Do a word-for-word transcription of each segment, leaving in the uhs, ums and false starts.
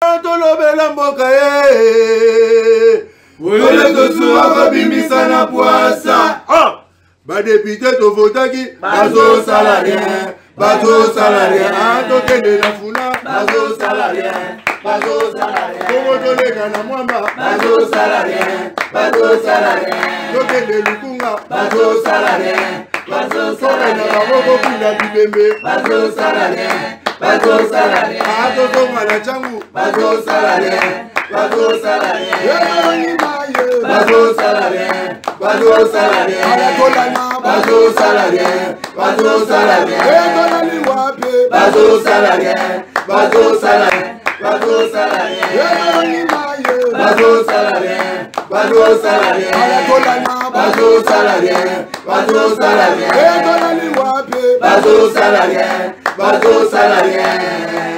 Tolobela mboka ye Wole tosuwa babimisa na poasa Ba député to votaki Bazo salarien Bazo salarien Tokende na funa Bazo salarien Bazo salarien Kongo tolega na mwamba Bazo salarien Bazo salarien Tokende lukunga Bazo salarien Bazo salarien Baboko kula bibembe Bazo salarien Bazo salarien Bazo mala changu Bazo salarien Bazo salarien Bazo salarien Bazo salarien Bazo salarien Bazo salarien Bazo salarien Bazo salarien Bazo salarien Bazo salarien Bazo salarien Bazo salarien Bazo salarien Bazo salarien Bazo salarien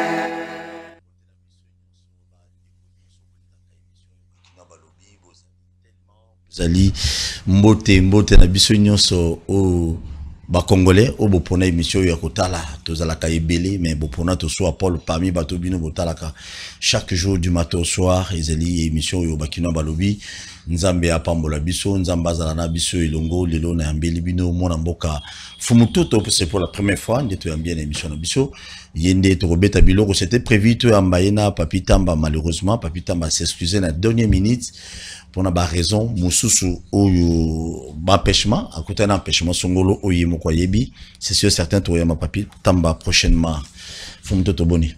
Zali mbote mbote na biso nyonso o ba congolais o bopona émission ya kotala tozala ka ebele mais bopona to soit Paul parmi bato bino botalaka chaque jour du matin au soir ezali émission yo bakino balobi nzambe apambola biso nzamba zala na biso elongo lelo na yambeli bino mona mboka fumutoto c'est pour la première fois ndeto yambia na émission na biso yende to robeta biloko c'était prévu to yambayena Papi Tamba malheureusement Papi Tamba s'excuser na dernière minute pour na ba raison mususu oyo ba empêchement à côté d'un empêchement songolo oye moko yebi c'est sûr certain to yama Papi Tamba prochainement fumutoto boni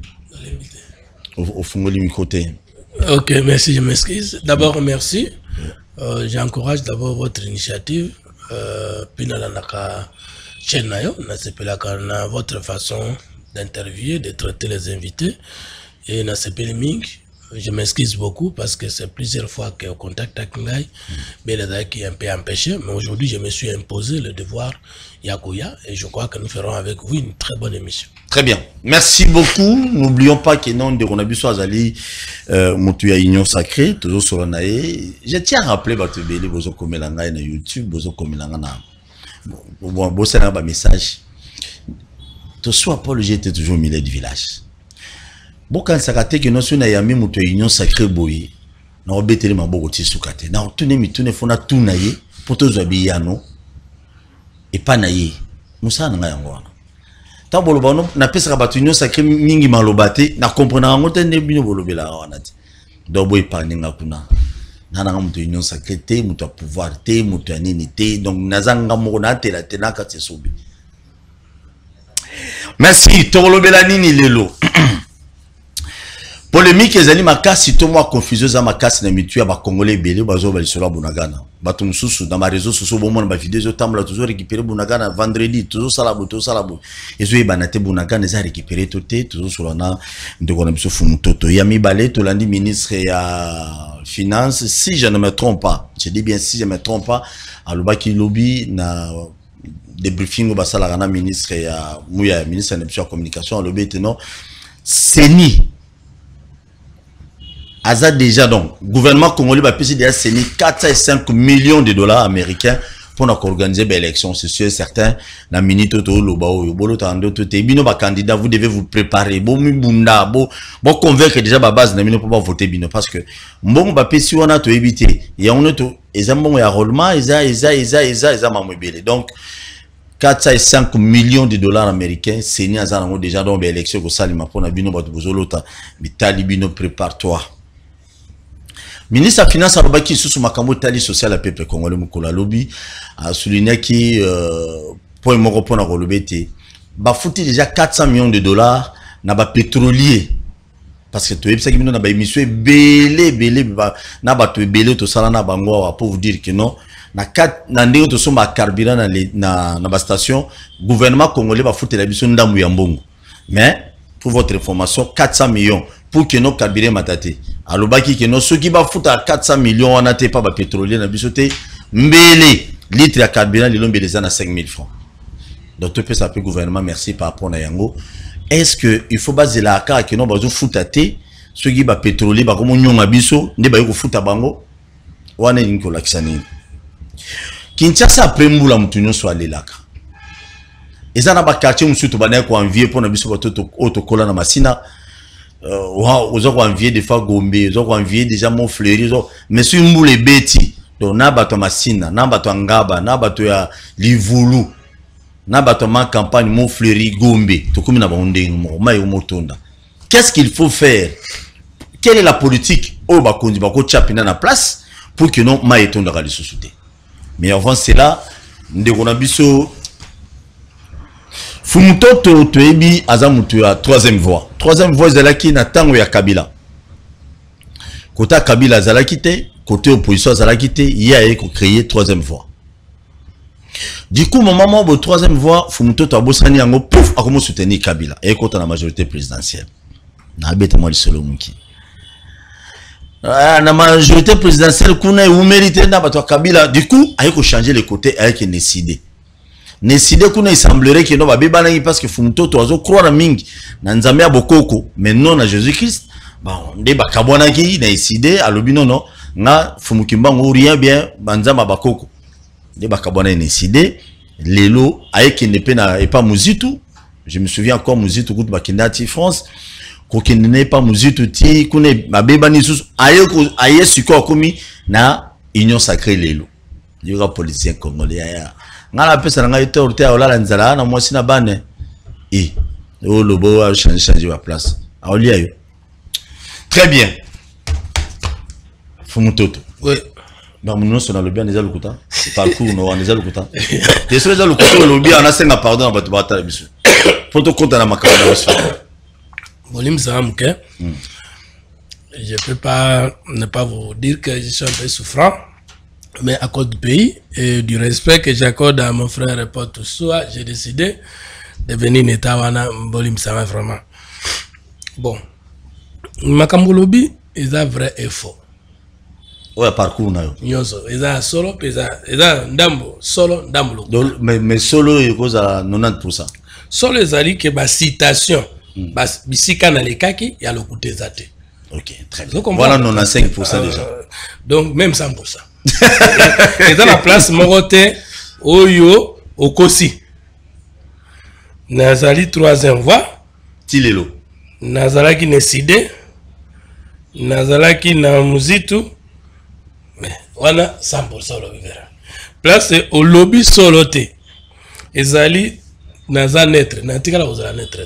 au fungoli mikote. Ok, merci, je m'excuse. D'abord, merci. Euh, J'encourage d'abord votre initiative. Euh, puis, dans la chaîne, dans votre façon d'interviewer, de traiter les invités. Et dans ce pays, je m'excuse beaucoup parce que c'est plusieurs fois que au contact avec Ngai, mais les qui est un peu empêché. Mais aujourd'hui, je me suis imposé le devoir Yakuya et je crois que nous ferons avec vous une très bonne émission. Très bien. Merci beaucoup. N'oublions pas que non de Ronabiso Azali, Moutuya Union Sacrée, toujours sur l'anaïe. Je tiens à rappeler votre bébé, Bozo Komelanga na YouTube, Bozo Komelanga na. Bon, bon, c'est un message. Tout soit Paul, j'étais toujours au milieu du village. Bon, quand ça a été que nous sommes yami Moutuya Union Sacrée boy, nous avons bété les maboko tisukate. Nous avons tourné, nous tourné, fona tout naïe pour tous habiller non et pas naïe. Moussa n'a rien voir. Ta bolobano na pesa batu union sacré mingi malobate na comprendre ngote ne bino bolobela wanati do boy paninga kuna na na mutu union sacré te mutu pouvoir te mutu nini te donc nazanga moko na tela tena ka tsobi. Merci tolobela nini lelo polémique ezali makasi to moi confusion za makasi na mitu ya ba congolais belé bazo ba lisolo bunagana bato mususu dans ma réseau sociaux bon mon ba vidéo tamla toujours récupérer bunagana vendredi toujours salabo to salabo ezo e banate bunagana za récupérer toté toujours sur na ndeko na biso fumu toto ya mibale to landi ministre ya finance si je ne me trompe pas je dis bien si je ne me trompe pas alobaki lobby na débriefing ba sala na ministre ya muya ministre de la communication lobby non seni Aza déjà donc, gouvernement congolais va payer déjà quatre cent cinq millions de dollars américains pour organiser l'élection. C'est sûr certain. La minute to lo bao bolo tando to te bino ba candidat vous devez vous préparer. Bon mi bunda bo bon convaincre déjà ba base na bino pour pas voter bino parce que bon ba pesi wana to éviter. Il y a on to ezambon ya rollement eza eza eza eza eza mamebele. Donc quatre cent cinq millions de dollars américains c'est ni azana déjà dans l'élection ko salima pour na bino ba bozolota. Mais talibino prépare-toi. Ministre de la Finance Alobaki sous makambo tali social à peuple congolais mukola lobby a souligné que euh, point moko pona ko lobete ba fouti déjà quatre cents millions de dollars na ba pétrolier parce que to yebisa ki bino na ba émission belé belé na ba to belé to sala na bango pour vous dire que non na quatre na ndenge to somba carburant na na na ba station gouvernement congolais ba fouti la biso ndambu ya mbongo mais pour votre information quatre cents millions pour que nos carburants matate alobaki que nos ceux qui va foutre à quatre cents millions on a pas ba pétrolier na bisoté mbele litre ya carburant le lombe les à cinq mille francs donc tout peut s'appeler gouvernement merci par rapport à yango est-ce que il faut baser la car que non bazo foutre té ceux qui ba pétrolier ba comme nyonga biso ne ba ko foutre bango wana inko laksani Kinshasa après mbula mutu nyonso alelaka ezana ba quartier musutu bana ko envier pour na biso ba toto autocola na masina Aux autres envier des fois Gombe, aux autres envier déjà mon fleury, mais si on les bêtis, donc n'a pas Massina, n'a pas Ngaba, n'a pas ya Livulu, n'a pas ma campagne mon fleury Gombe, tout comme n'a pas on dit qu'est-ce qu'il faut faire? Quelle est la politique au Bakondi Bako Chapina na place pour que non maïton de la société? Mais avant cela, nous avons Fumutoto Toebi Azamutu à troisième voie. Troisième voie Zalaki na tango ya Kabila. Côté Kabila Zalakite, côté opposition Zalakite, il y a créé troisième voie. Du coup, mon maman, au troisième voie, Fumutoto Abosani Yango, pouf, a commencé à soutenir Kabila. Et quand on a la majorité présidentielle. Na bête moi le solo munki. La majorité présidentielle, kuna ou mérité na bato Kabila. Du coup, a changer les côtés avec décidé. Nécidé qu'on il semblerait que non va bébalangi parce que Fumutoto oiseau croire à Ming na Nzambe ya bokoko mais non à Jésus-Christ. Bon, des bakabona qui na décidé à l'obino non na Fumukimbango rien bien banzama bakoko. Des bakabona décidé lelo avec ne pena et pas Muzitu. Je me souviens encore Muzitu coup bakindati France. Koki n'est pas Muzitu ti kune babebani sus aye ko aye siko komi na union sacrée lelo. Il y aura politicien congolais ya. Ngala pesa na ngai torte ya olala nzala na mwasi na bane e o lobo a changer changer la place a olia yo. Très bien. Fumutoto oui ba muno sona lobi aneza lukuta parcours no aneza lukuta teso aneza lukuta lobi ana senga pardon ba tubata biso poto konta na makamba biso bolim zamke je peux pas ne pas vous dire que je suis un peu souffrant. Mais à cause du pays et du respect que j'accorde à mon frère et pote Toussoua, j'ai décidé de venir Netawana Mbolim Sama vraiment. Bon, Makambolobi, ils ont vrai et faux. Ouais, parcours na yo. Nyonso, ils ont solo, ils ont ils ont ndambo, solo ndambo. Mais mais solo il cause à quatre-vingt-dix pour cent. Solo les ali que ba citation, ba bisika na lekaki ya lokuté zate. OK, très bien. Voilà quatre-vingt-quinze pour cent déjà. Donc même cent pour cent. Et dans la place Morote Oyo Okosi Nazali troisième voie Tilelo Nazalaki Neside Nazalaki na Muzitu mais wana cent pour cent le verra. Place au lobby soloté Ezali Naza netre Natikala ozala netre.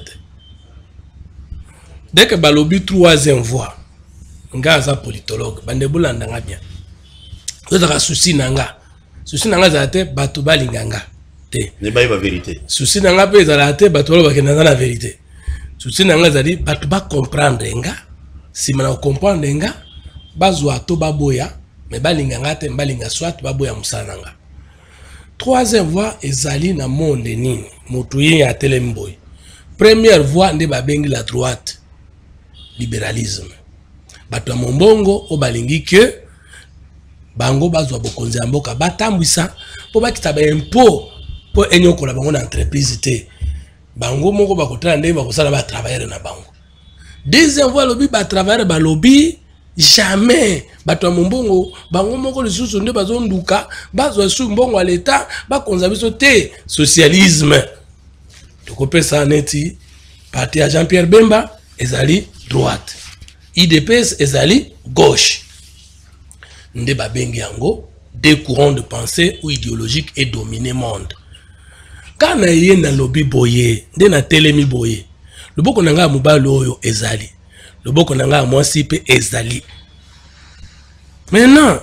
Dès que ba lobby troisième voie Ngaza politologue bandebula ndanga bien. Vous avez un souci nanga. Souci nanga zate bato balinganga. Te. Ne ba la vérité. Souci nanga pe zate bato ba kenanga la vérité. Souci nanga zali bato ba comprendre nga. Si mana comprendre nga, bazwa to baboya, mais balinganga te balinga soit baboya musala nanga. Troisième voie ezali na monde nini. Motuye ya telemboy. Première voie nde babengi la droite. Libéralisme. Bato ya mombongo o balingi que bango bazwa bokonzi ya mboka batambwisa po bakita ba impôt po enyokola bango na entreprise te bango moko bakotala nde bakosala ba travailler na bango. Deuxième fois lobi ba travailler ba lobby jamais bato mombongo bango moko lisusu nde bazonduka bazwa su mbongo à l'état bakonza biso te socialisme tokopesa neti parti ya Jean-Pierre Bemba ezali droite I D P S ezali gauche. Nde babengi yango des courants de pensée ou idéologiques et dominés monde. Quand na yé na lobby boye, nde na telemi boye. Le boko nanga mobali oyo ezali. Le boko nanga mwasi pe ezali. Maintenant,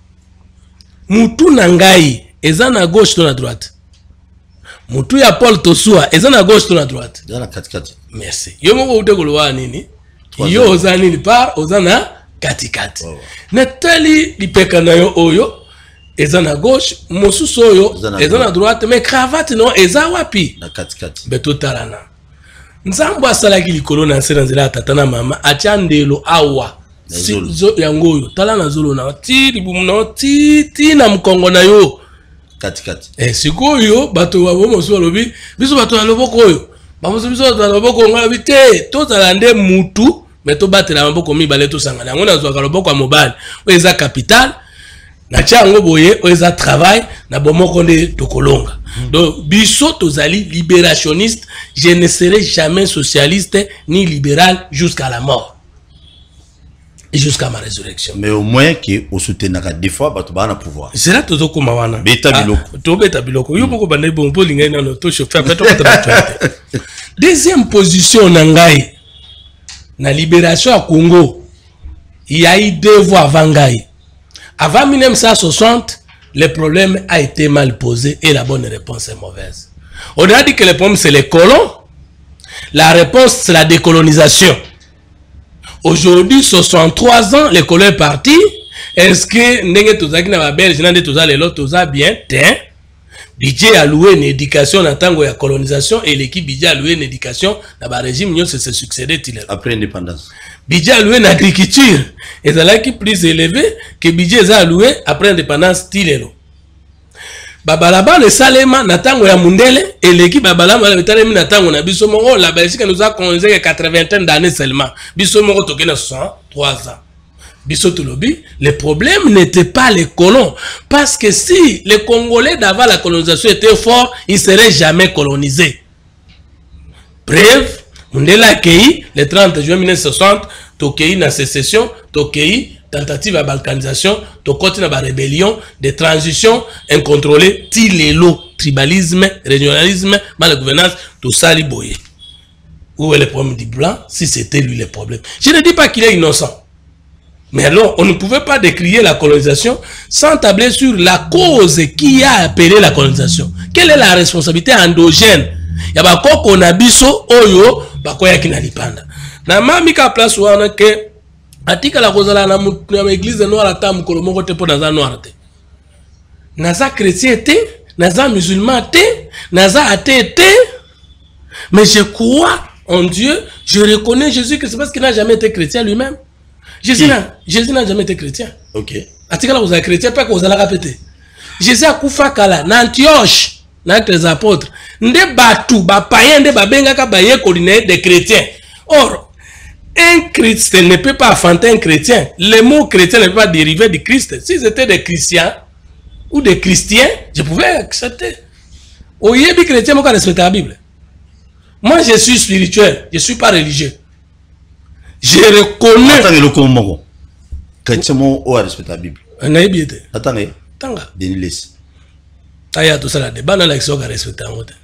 mutu nangai eza na gauche to na droite. Mutu ya Paul Toussoua eza na gauche to na droite. Eza na kati kati. Merci. Yo moko utekolowa nini? Yo oza nini par oza na kati kati. Oh. Natali lipeka na yo oyo eza na gauche, mosusu oyo eza na droite, mais cravate no eza wapi? Na kati kati. Beto talana. Nzambo asalaki likolo na nse na nzela tata na mama atia ndelo awa. Si zo yango oyo talana zolo na ti libumu na ti ti na mkongo na yo kati kati. Eh sikoyo bato wa mosusu alobi biso bato ya loboko oyo. Ba mosusu biso bato ya loboko ngala te to talande mutu. Mais to batela maboko mibale to sangana yango nazwaka loboko ya mobali oyo eza capital na tia yango boye oyo eza travail na bomoko nde tokolonga Donc, biso tozali libérationniste, je ne serai jamais socialiste ni libéral jusqu'à la mort. Et jusqu'à ma résurrection. Mais au moins que au soutien des fois bah tu vas en pouvoir. C'est là tout comme mawana. Beta biloko. To beta biloko. Yo boko bande bon po linga na to chauffeur peut être. Deuxième position nangai na libération à Congo. Il y a eu deux voies avant Gaï. Avant mille neuf cent soixante, le problème a été mal posé et la bonne réponse est mauvaise. On a dit que le problème c'est les colons. La réponse c'est la décolonisation. Aujourd'hui, soixante-trois ans, les colons sont partis. Est-ce que n'est-ce que na Belge n'ande tous les lots tous bien tiens budget alloué une éducation en tant que colonisation et l'équipe budget alloué une éducation dans le régime nous se succédé après l'indépendance. Budget alloué en agriculture et ça là qui plus élevé que budget alloué après l'indépendance tilelo. Babalaba le salema natango ya mundele et l'équipe babalaba le talemi natango na biso mongo la Belgique nous a colonisé quatre-vingtaine d'années seulement biso mongo tokena soixante-trois ans biso tolobi le problème n'était pas les colons parce que si les Congolais d'avant la colonisation étaient forts ils seraient jamais colonisés. Bref mundele accueilli le trente juin mille neuf cent soixante tokei na sécession tokei tentative de balkanisation, to continue la rébellion, de transition incontrôlée, tilelo, tribalisme, régionalisme, mal gouvernance, tout ça liboye. Où est le problème du blanc? Si c'était lui le problème. Je ne dis pas qu'il est innocent. Mais alors, on ne pouvait pas décrier la colonisation sans tabler sur la cause qui a appelé la colonisation. Quelle est la responsabilité endogène? Il y a pas qu'on a biso, oyo, bakoya qui n'a pas panda. Na mami ka place où on a que atika la kozala na na église noire ta mukolo moko te po naza noire te naza chrétien te naza musulman te naza athée te mais je crois en Dieu, je reconnais Jésus que c'est parce qu'il n'a jamais été chrétien lui-même. Jésus n'a Jésus n'a jamais été chrétien. OK. Atika la kozala chrétien pas kozala répéter. Jésus a kufa kala na Antioche na les apôtres nde batu ba païen nde ba bengaka ba ye koline des chrétiens. Or un chrétien ne peut pas enfanter un chrétien. Le mot chrétien ne peut pas dériver du Christ. Si c'était des chrétiens ou des chrétiens, je pouvais accepter. Au yébi chrétien, moi, je respecte la Bible. Moi, je suis spirituel. Je ne suis pas religieux. Je reconnais. Attends, le comment chrétien, moi, je respecte la Bible. On a bien été. Attendez. Tanga. Denis. Aya tout ça là. Débat dans l'action, on respecte la Bible.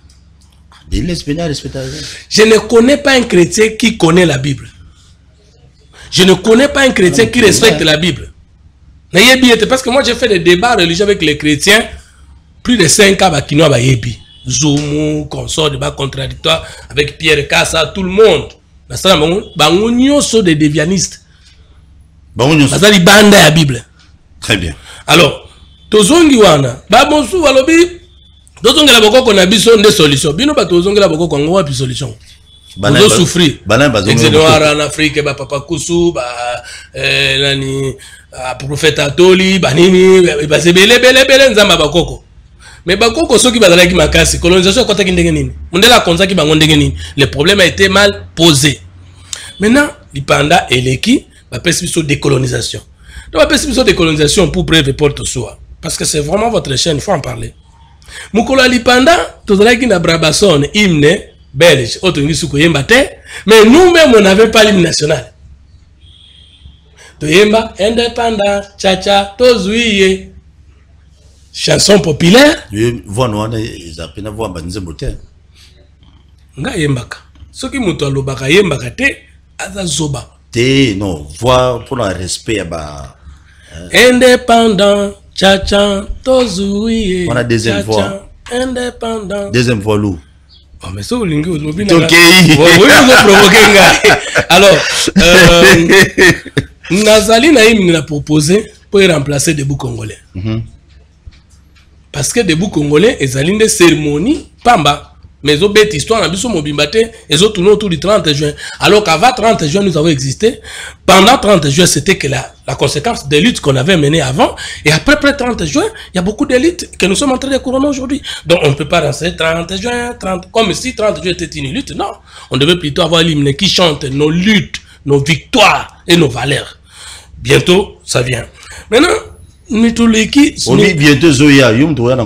Je ne connais pas un chrétien qui connaît la Bible. Je ne connais pas un chrétien qui respecte la Bible. Parce que moi j'ai fait des débats religieux avec les chrétiens, plus de cinq ans, qui n'ont pas yebi. Zoumou, consort, débat contradictoire avec Pierre Kassa, tout le monde. Ils sont des dévianistes. Ils sont des bandes de la Bible. Très bien. Alors, tozongi wana, babonsu walobi, tozongi la boko qu'on a besoin de solutions. Bino ba tozongi la boko qu'on a solution. Ils ont souffert. Ils en Afrique, bah papa Koussou, bah nani, prophète Atoli, bah nini, bah c'est belé belé belé nzamba bakoko. Mais bakoko ceux qui bazala qui makasi, colonisation kota kindenge nini. Mondela konza ki bango ndenge nini. Le problème a été mal posé. Maintenant, l'ipanda et l'équipe, bah perspective de décolonisation. Donc la perspective de décolonisation pour bref porte soi, parce que c'est vraiment votre chaîne, il faut en parler. Mukolo l'ipanda, tozala ki na brabason hymne belge, mais nous-mêmes, on n'avait pas l'hymne national. Toyemba, indépendant, tcha-tcha, tozouye. Chanson populaire. Voix noire, ils appellent voix banze moteur. Nga yembaka. Ce qui m'a lobaka yembaka te, aza zoba. Te, non, voix pour le respect, bah. Indépendant, tcha-tcha, tozouye. On a deuxième voix. Indépendant. Deuxième voix lourd. Oh, mais ça, vous l'avez dit. Ok. Alors, Nazali Naïm a proposé pour remplacer Debout Congolais. Parce que Debout Congolais est une des cérémonies, Pamba. Mais ils ont bête histoire, ils ont mobimbaté, ils ont tourné autour du trente juin. Alors qu'avant trente juin, nous avons existé. Pendant trente juin, c'était que la, la conséquence des luttes qu'on avait menées avant. Et après, après trente juin, il y a beaucoup d'élites que nous sommes en train de couronner aujourd'hui. Donc, on ne peut pas lancer trente juin, trente, comme si trente juin était une lutte. Non. On devait plutôt avoir l'hymne qui chante nos luttes, nos victoires et nos valeurs. Bientôt, ça vient. Maintenant, Mituliki. On dit bientôt Zoya, Yum, Toya, non?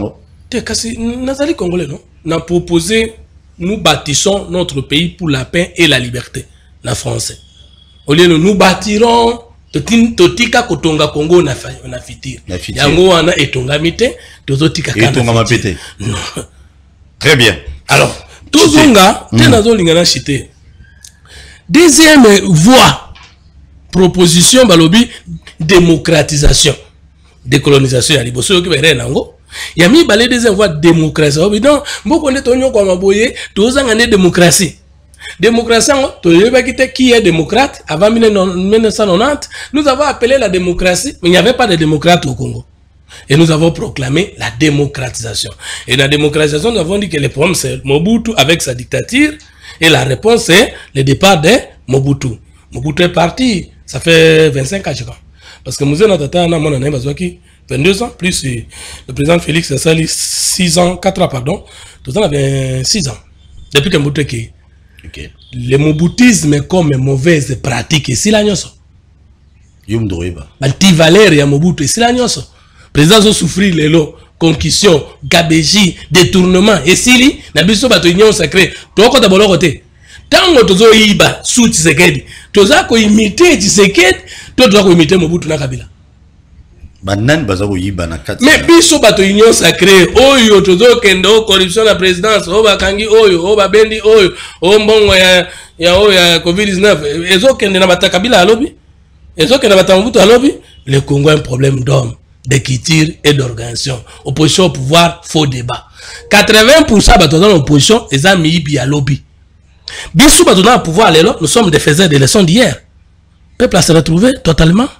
T'es cassé, Nathalie Congolais, non? N'a proposé, nous bâtissons notre pays pour la paix et la liberté. La français. Au lieu de nous bâtirons, totika kotonga Congo na na fitir. Yango wana etonga mite, tozotika kana. Etonga mapete. Très bien. Alors, tozonga, te nazo lingana chité. Deuxième voie, proposition balobi démocratisation, décolonisation ya liboso ki bere nango. Ya mi balé deuxième voie démocratisation. Donc, mboko ne tonyo kwa maboye, tozanga ne démocratie. Démocratie, qui est démocrate avant mille neuf cent quatre-vingt-dix, nous avons appelé la démocratie, mais il n'y avait pas de démocrate au Congo. Et nous avons proclamé la démocratisation. Et la démocratisation, nous avons dit que le problème c'est Mobutu avec sa dictature, et la réponse c'est le départ de Mobutu. Mobutu est parti, ça fait vingt-cinq ans, je crois. Parce que nous avons vingt-deux ans, plus le président Félix Sali, six ans, quatre ans, pardon, tout ça avait six ans. Depuis que Mobutu est okay. Le mobutisme comme mauvaise pratique, c'est la nyonso. Yum doiba. Balti valeur ya Mobutu, c'est la nyonso. Président zo souffrir lelo, concussion, gabegie, détournement, et sili na biso bato union sacré. Toko ta boloko te. Tango tozo yiba sous Tshisekedi. Toza ko imiter Tshisekedi, to toza ko imiter Mobutu na Kabila. Banan bazako yiba na kati. Mais biso bato union sacré, oyo tozo kendo corruption la présidence, o bakangi oyo, o babendi oyo, o mbongo ya ya oyo ya COVID dix-neuf, ezo kende na bata Kabila alobi. Ezo kende na bata Mobutu alobi. Le Congo a un problème d'homme, d'écriture et d'organisation. Opposition au pouvoir, faux débat. quatre-vingts pour cent bato dans l'opposition, eza miyibi alobi. Biso bato dans le pouvoir lelo, nous sommes des faiseurs des leçons d'hier. Peuple a se retrouvé totalement.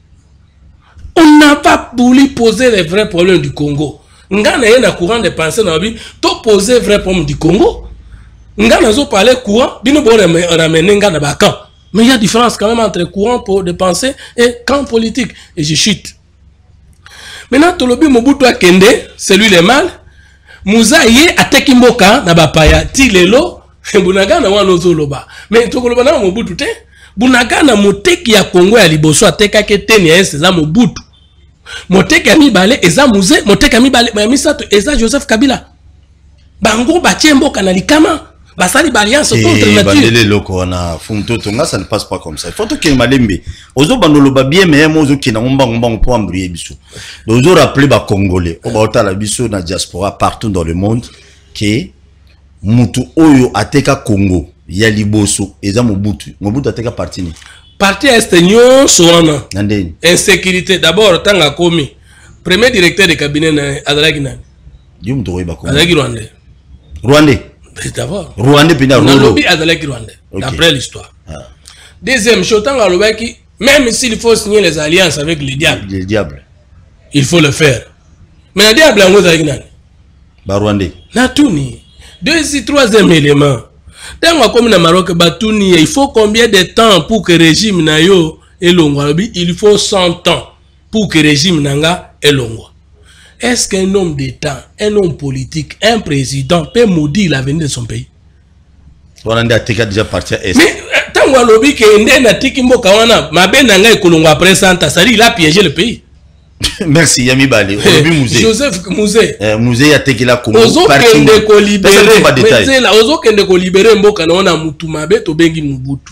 On n'a pas voulu poser les vrais problèmes du Congo. Ngana yena courant de pensée dans la vie, to poser les vrais problèmes du Congo. Ngana zo parler courant, bino bo ramener ngana ba camp. Mais il y a différence quand même entre courant de pensée et camp politique. Et je chute. Maintenant, Tolobi Mobutu a kende, c'est lui le mal. Mouza ye ateki mboka na bapaya ti lelo, bunagana wana zoloba. Mais tokoloba na Mobutu te. Bunagana moteki ya Congo ya liboso ateka ke teni ya eza Mobutu. Moteki ya mibale eza Muze, moteki ya mibale ya misato eza Joseph Kabila. Bango batie mboka na likama, basali ba alliance contre nature. Bandele loko wana funto tonga, ça ne passe pas comme ça. Il faut que malembe. Ozo bandolo ba bien mais mozo ki na ngomba ngomba pour embrouiller biso. Ozo rappeler ba Congolais, o ba otala biso na diaspora partout dans le monde que mutu oyo ateka Congo. Ya liboso eza Mobutu. Mobutu ateka parti ni. Parti est nyon soana. Nandeni. Insécurité d'abord tanga komi. Premier directeur de cabinet na Azalaki nani. Yum to ba ko. Azalaki Rwandais. Rwandais. D'abord. Rwandais pina Rwanda. Nalobi Azalaki Rwandais. Okay. D'après l'histoire. Ah. Deuxième chose tanga lobaki même s'il faut signer les alliances avec les diables. Les diables. Il faut le faire. Mais les diables en Azalaki nani. Ba Rwandais. Na tuni. Deuxième troisième élément. Dans comme na Maroc batuni, il faut combien de temps pour que le régime na yo elongwa? Il faut cent ans pour que le régime nanga elongwa. Est-ce qu'un homme d'État, un homme politique, un président peut maudire l'avenir de son pays? Rwanda a déjà parti à Est. Mais tant que lobby que ndé na tiki mboka wana mabe nanga ekolongwa après cent ans, ça dit il a piégé le pays. Merci Yami Bale. Joseph Mouzé. Mouzé a teki la Congo. Ozo kende ko libérer. Mais là, ozo kende ko libérer mboka na ona mutu mabe to bengi Mobutu.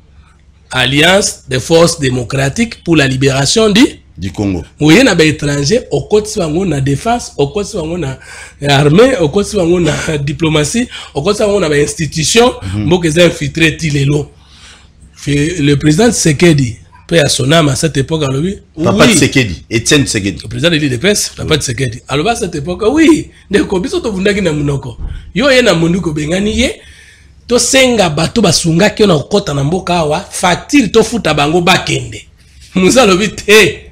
Alliance des forces démocratiques pour la libération du du Congo. Moyen na ba étranger au côté wango na défense, au côté wango na armée, au côté wango na diplomatie, au côté wango na ba institution, mboka za infiltré tilelo. Le président Tshisekedi Paix à son âme à cette époque, alors oui. Papa Tshisekedi, Etienne Tshisekedi. Le président de l'île de presse, Papa Tshisekedi. Alors à cette époque, oui. Ndeko biso to vundaki na munoko. Yo ye na munduko bengani ye. To senga bato basunga ki na kota na mboka awa, facture to futa bango bakende. Musa lobi te.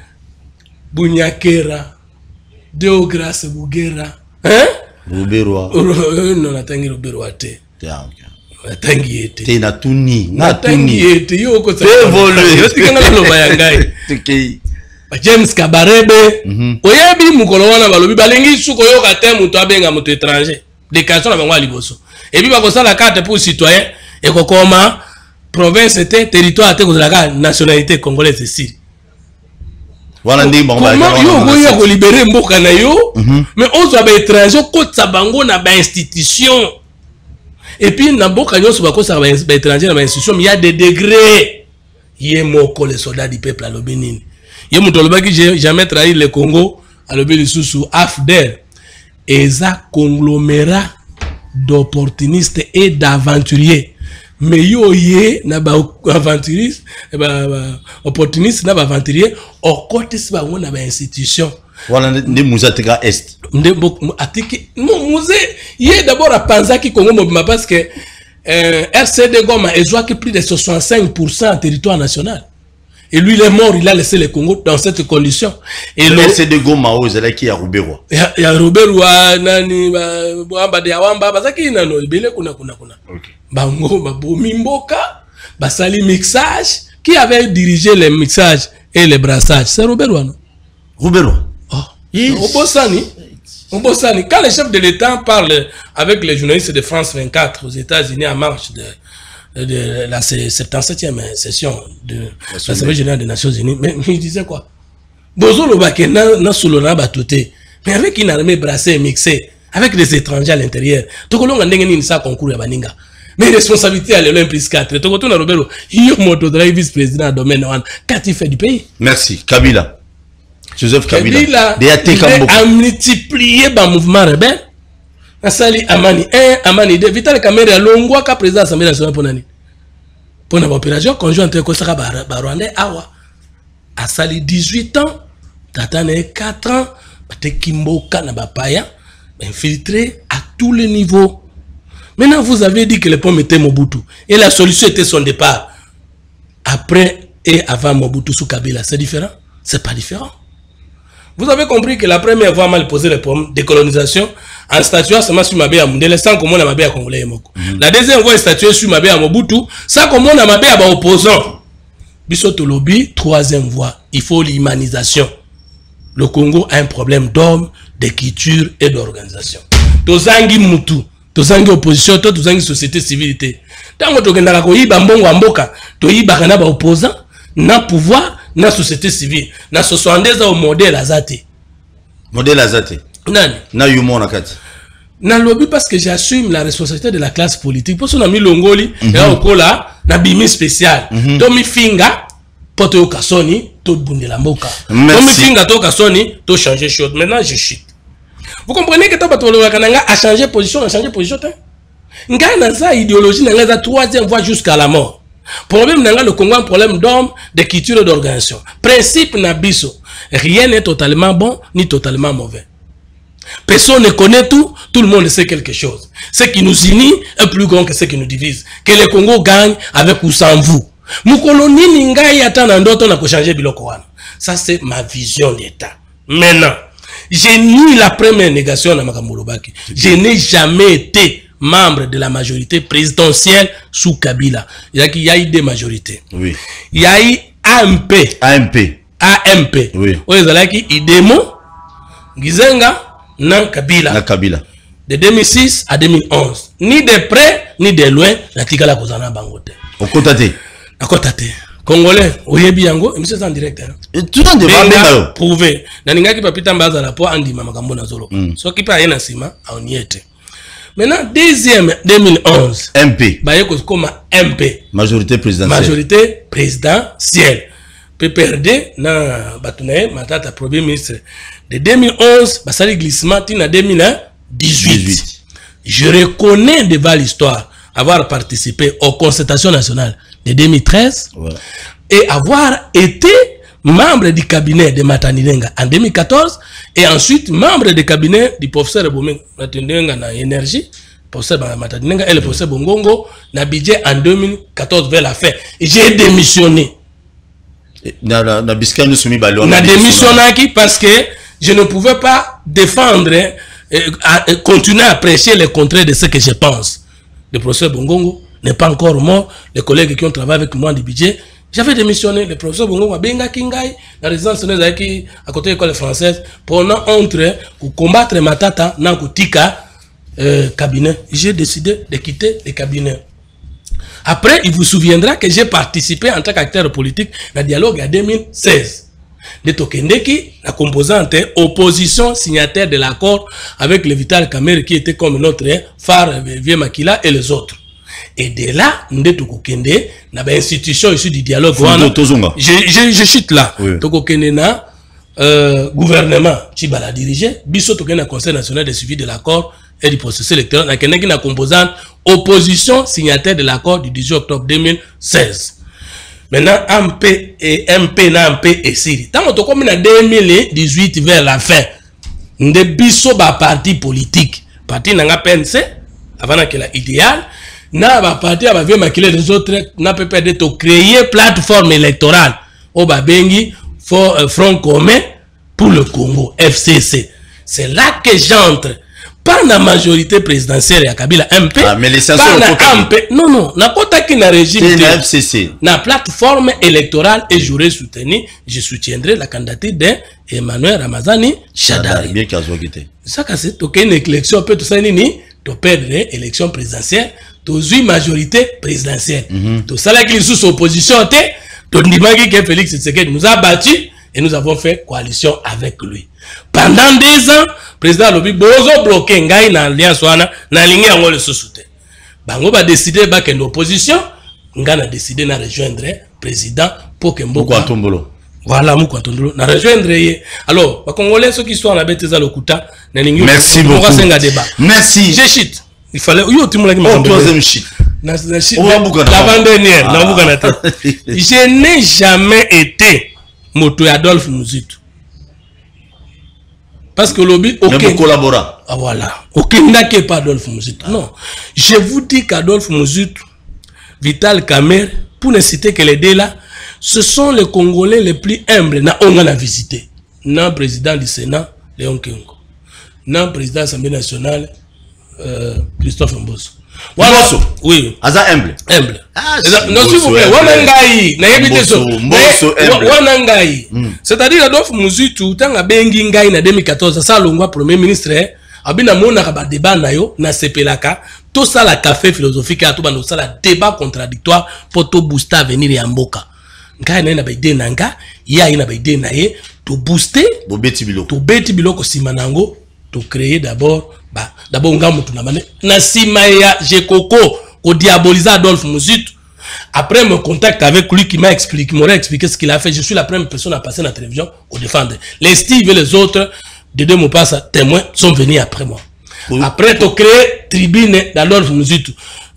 Bunyakera. Deo grâce Bugera. Hein? Ruberwa. Non, natangi Ruberwa te. Yeah, okay. Natangi ete. Te na tuni. Na tangi ete. Yo ko sa. Evolu. Yo tikanga na loba yangai. Tukei. James Kabarebe. Oyebi mukolo wana balobi balengi suko yo ka te muto abenga muto étranger. Déclaration na bango liboso. Et puis bako sala carte pour citoyen et kokoma province était territoire te ko la nationalité congolaise ici. Voilà, dit, bon, comment yo yo ko libérer mboka na yo, mais on soit étranger ko tsabango na ba institution. Et puis na mboka yo so ba ko sa ba étranger na ba institution, il y a des degrés. Yé moko les soldats du peuple à l'Obenin. Yé mutoloba qui j'ai jamais trahi le Congo à l'Obenin sous Afder. Eza conglomérat d'opportunistes et d'aventuriers. Mais yo yé na ba aventuriste, ba opportuniste na ba aventurier au côté si ba na ba institution. Voilà ne Mouzateka Est. Nde atiki non musée yé d'abord à Panzaki Congo mobima parce que euh, R C D Goma a qui plus de soixante-cinq pour cent en territoire national. Et lui il est mort, il a laissé le Congo dans cette condition. Et le R C D Goma ozala qui a Roubero. Il y a Roubero nani ba ba de awamba bazaki nano ibele kuna kuna kuna. OK. Bango babomi mboka basali mixage qui avait dirigé les mixages et les brassages c'est Roubero non Roubero oh yes. Obosani Obosani quand le chef de l'État parle avec les journalistes de France vingt-quatre aux États-Unis en marche de, de la soixante-septième session de l'Assemblée générale des Nations Unies, mais il disait quoi? Bozo lo bake na na solona batoté mais avec une armée brassée et mixée avec des étrangers à l'intérieur to kolonga ndenge nini sa concours ya baninga. Mais responsabilité à l'Olympe plus quatre. Tu as Roberto, il est vice-président de domaine un. Qu'as-tu fait du pays? Merci. Kabila. Joseph Kabila. Kabila il a multiplié le mouvement rebelle. Asali Amani un, Amani deux. Vital Kamerhe a longwa ka président de l'Assemblée nationale pour nani. Pour une opération conjointe avec Kosaka Barwandais Awa. Asali dix-huit ans. Tatane quatre ans. Bate Kimboka na Bapaya. Infiltré à tous les niveaux. Maintenant, vous avez dit que le pont était Mobutu. Et la solution était son départ. Après et avant Mobutu sous Kabila. C'est différent? C'est pas différent. Vous avez compris que la première fois, mal posé le problème de décolonisation, en statuant seulement sur Mabé Amundele, sans comment on a Mabé à Congolais et Moko. La deuxième fois, statué sur Mabé à Mobutu, sans comment on a Mabé à opposant. Bissot lobby, troisième voie, il faut l'humanisation. Le Congo a un problème d'hommes, d'écriture et d'organisation. Tozangi Moutou. Tozangi opposition, to tozangi société civile. Tango tokendaka koyiba mbongo mboka, toyiba na ba opposant, na pouvoir, na société civile. Na soixante-deux au modèle azate. Modèle azate. Nani? Na yumo na kati. Na lobby parce que j'assume la responsabilité de la classe politique. Pour ça na mi longoli, ya okola na bimi spécial. To mi finga poto yo kasoni, to bundela mboka. To mi finga to kasoni, to changer chose. Maintenant je chute. Vous comprenez que Tabatolokananga a changé position, a changé position. Nga na sa idéologie na nga troisième voie jusqu'à la mort. Problème na nga le Congo un problème d'homme, de culture et d'organisation. Principe na biso, rien n'est totalement bon ni totalement mauvais. Personne ne connaît tout, tout le monde sait quelque chose. Ce qui nous unit est plus grand que ce qui nous divise. Que le Congo gagne avec ou sans vous. Mukoloni ninga yata na ndoto na ko changer biloko wana. Ça c'est ma vision d'État. Maintenant, je nie la première négation à Makambolobaki. Je n'ai jamais été membre de la majorité présidentielle sous Kabila. Il y a eu des majorités. Oui. Il y a eu A M P. A M P. A M P. Oui. Il y a eu Idemo, Gizenga, Nan Kabila. Na Kabila. De deux mille six à deux mille onze. Ni de près, ni de loin, la Tigala Kozana Bangote. Au Kotate. À Kotate. Congolais, oyebi yango, monsieur en direct. Tout en débat prouvé. Naninga ki papita mbaza la po andi mamakambo na zolo. So ki pa yena sima, on y était. Maintenant, deuxième deux mille onze. M P. Baye comme M P. Majorité présidentielle. Majorité présidentielle. P P R D, na Batunaye, matata premier ministre. De deux mille onze, basali glissement tina deux mille dix-huit. Je reconnais devant l'histoire avoir participé aux concertations nationales de deux mille treize, voilà, et avoir été membre du cabinet de Matanilenga en deux mille quatorze et ensuite membre du cabinet du professeur Boumé Matanilenga na énergie, professeur Matanilenga et le professeur Bongongo na budget en deux mille quatorze vers la fin. J'ai démissionné. Na na na biskan nous soumis ballon. Na démissionné parce que je ne pouvais pas défendre et, et, et continuer à prêcher le contraire de ce que je pense. Le professeur Bongongo n'est pas encore mort. Les collègues qui ont travaillé avec moi du budget, j'avais démissionné. Le professeur Bongongo a benga kingai, la résidence à côté de l'école française, pendant entre pour combattre ma tata dans le tika euh, cabinet. J'ai décidé de quitter le cabinet. Après, il vous souviendra que j'ai participé en tant qu'acteur politique dans le dialogue en deux mille seize. de Tokendeki, la composante opposition signataire de l'accord avec le Vital Kamerhe qui était comme notre phare Vieux Makila et les autres. Et de là, nous avons une institution issue du dialogue. Je, je, je chute là. Oui. Tokokende na euh, gouvernement qui va la diriger. Biso tokende na Conseil national de suivi de l'accord et du processus électoral. Na kende ki na composante opposition signataire de l'accord du dix-huit octobre deux mille seize. Maintenant, M P et M P na M P et Siri. Tant que comme en deux mille dix-huit vers la fin, de biso ba parti politique, parti nanga P N C, avant que la idéal, na ba parti ba Vieux Makila les autres, na peut pas de créer plateforme électorale, au ba bengi Front commun pour le Congo, F C C. C'est là que j'entre. Pas la majorité présidentielle à Kabila M P. Ah, mais les censures M P. Non, non. N'a pas qui n'a régime. C'est la F C C. La plateforme électorale et j'aurais soutenu, je soutiendrai la candidature d'Emmanuel Ramazani Shadari. Bien qu'il y ait ça, c'est une élection, peut tout ça, ni, tu perdre l'élection présidentielle, tu as une majorité présidentielle. Tout ça, là, qui est sous opposition, tu as que Félix Tshisekedi nous a battus et nous avons fait coalition avec lui. Pendant des ans, le président Lobi Bozo bloqué Ngai dans l'alliance wana na ligne yango le soutien. Bango ba décider ba kende opposition, Nga na décidé na rejoindre président pour que Mboko Atombolo. Voilà Mboko Atombolo na rejoindre ye. Alors, ba Congolais ceux qui sont na beteza lokuta na lingi. Merci beaucoup. Merci. J'ai shit. Il fallait yo timula ki ma troisième shit. Na shit. L'avant-dernière, na Mboko na ta. Je n'ai jamais été moto Adolphe Muzitu. Parce que lobby, aucun okay. collabora. Ah voilà. Aucun n'a que pas Adolphe Muzitu. Ah. Non. Je vous dis qu'Adolphe Muzitu, Vital Kamerhe, pour ne citer que les deux là, ce sont les Congolais les plus humbles. Na on a visité. Non président du Sénat, Léon Kengo. Non président de l'Assemblée nationale, euh, Christophe Mbosso. Mbosso. Oui. Aza humble. Humble. Ah, non, s'il vous plaît. Wanangai. Mbosso. Wanangai. C'est-à-dire, Adolphe Muzitu, tant que Bengi Ngai na deux mille quatorze, ça, l'ongwa premier ministre, abina mona kaba débat na yo, na sepelaka, tout ça la café philosophique, à tout bando ça la débat contradictoire, pour tout booster venir ya mboka. Ngai na ba ide nanga, ya ina ba ide na ye, to booster, to beti biloko. To beti biloko simanango, to créer d'abord, bah, d'abord on gagne tout na mané, na simaya jekoko, au diaboliser Adolphe Muzitu. Après mon contact avec lui qui m'a expliqué, qui m'aurait expliqué ce qu'il a fait, je suis la première personne à passer dans la télévision au défendre. Les Steve et les autres, de deux mots passent témoins, sont venus après moi. Oui. Après, tu as créé tribune d'Adolphe Muzitu.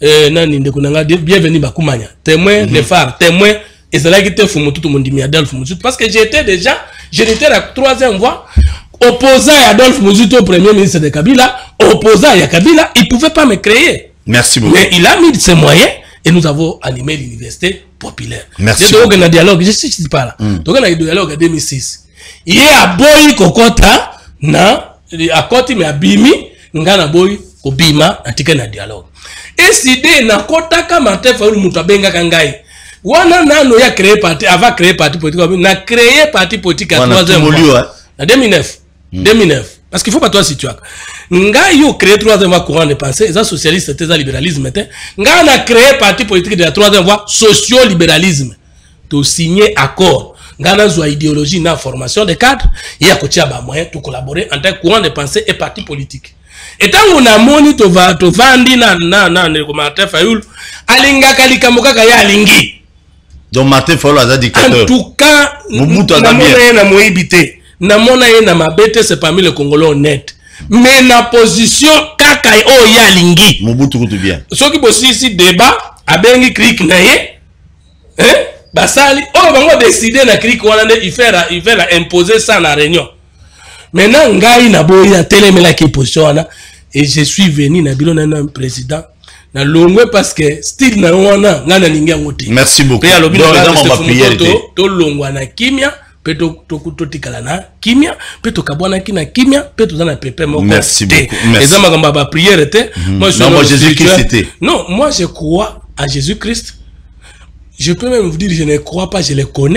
Bienvenue Bakoumania. Témoin, les phares, témoin, et c'est là que tu as tout le monde dit Adolphe Muzitu. Parce que j'étais déjà, j'étais la troisième voix, opposant à Adolphe Muzitu au premier ministre de Kabila, opposant à Kabila, il ne pouvait pas me créer. Merci beaucoup. Mais il a mis ses moyens. Et nous avons animé l'université populaire. Merci. Donc, on a un dialogue, je sais pas là. Donc, on a eu un dialogue en deux mille six. Il y a boy kokota, na, à côté, mais à bimi, ngana boy, ko bima, atika na dialogue. Et si de, na kota kamate, fa ulu mutabenga kangai. Wana nano ya créé parti, avant créé parti politique, na créé parti politique à troisième mois. En deux mille neuf. deux mille neuf. Parce qu'il faut pas toi situer. Nga yo créé troisième voie courant de pensée, les socialistes c'était ça libéralisme. Nga on a créé parti politique de la troisième voie socio-libéralisme. Tu signé accord. Nga on a une idéologie, na formation de cadres, il y a coaché à moyen de collaborer en tant que courant de pensée et parti politique. Et tant qu'on a moni to va to vandi na na na ne comme Martin Fayulu, alinga kalika mokaka ya alingi. Donc Martin Fayulu a dictateur. En tout cas, Mobutu a bien. Na moibité. Na mona ye na mabete c'est parmi les Congolais honnêtes. Mais na position kaka o ya lingi. Mobutu tout bien. Ce qui possible ici débat a bengi clic na ye. Hein? Basali oh bango décider na clic wana il faire il faire imposer ça na réunion. Maintenant ngai na boya telemela ki position wana et je suis venu na bilo na président na longwe parce que style na wana ngana lingi ngote. Merci beaucoup. Pe alobi na priorité to longwa na kimia. Peto to tikala na kimia, peto kabwana kina kimia, peto zana pepe moko. Merci beaucoup. Merci. Et ça m'a gamba prière était. Moi je moi Jésus-Christ c'était. Non, moi je crois à Jésus-Christ. Je peux même vous dire je ne crois pas, je le connais,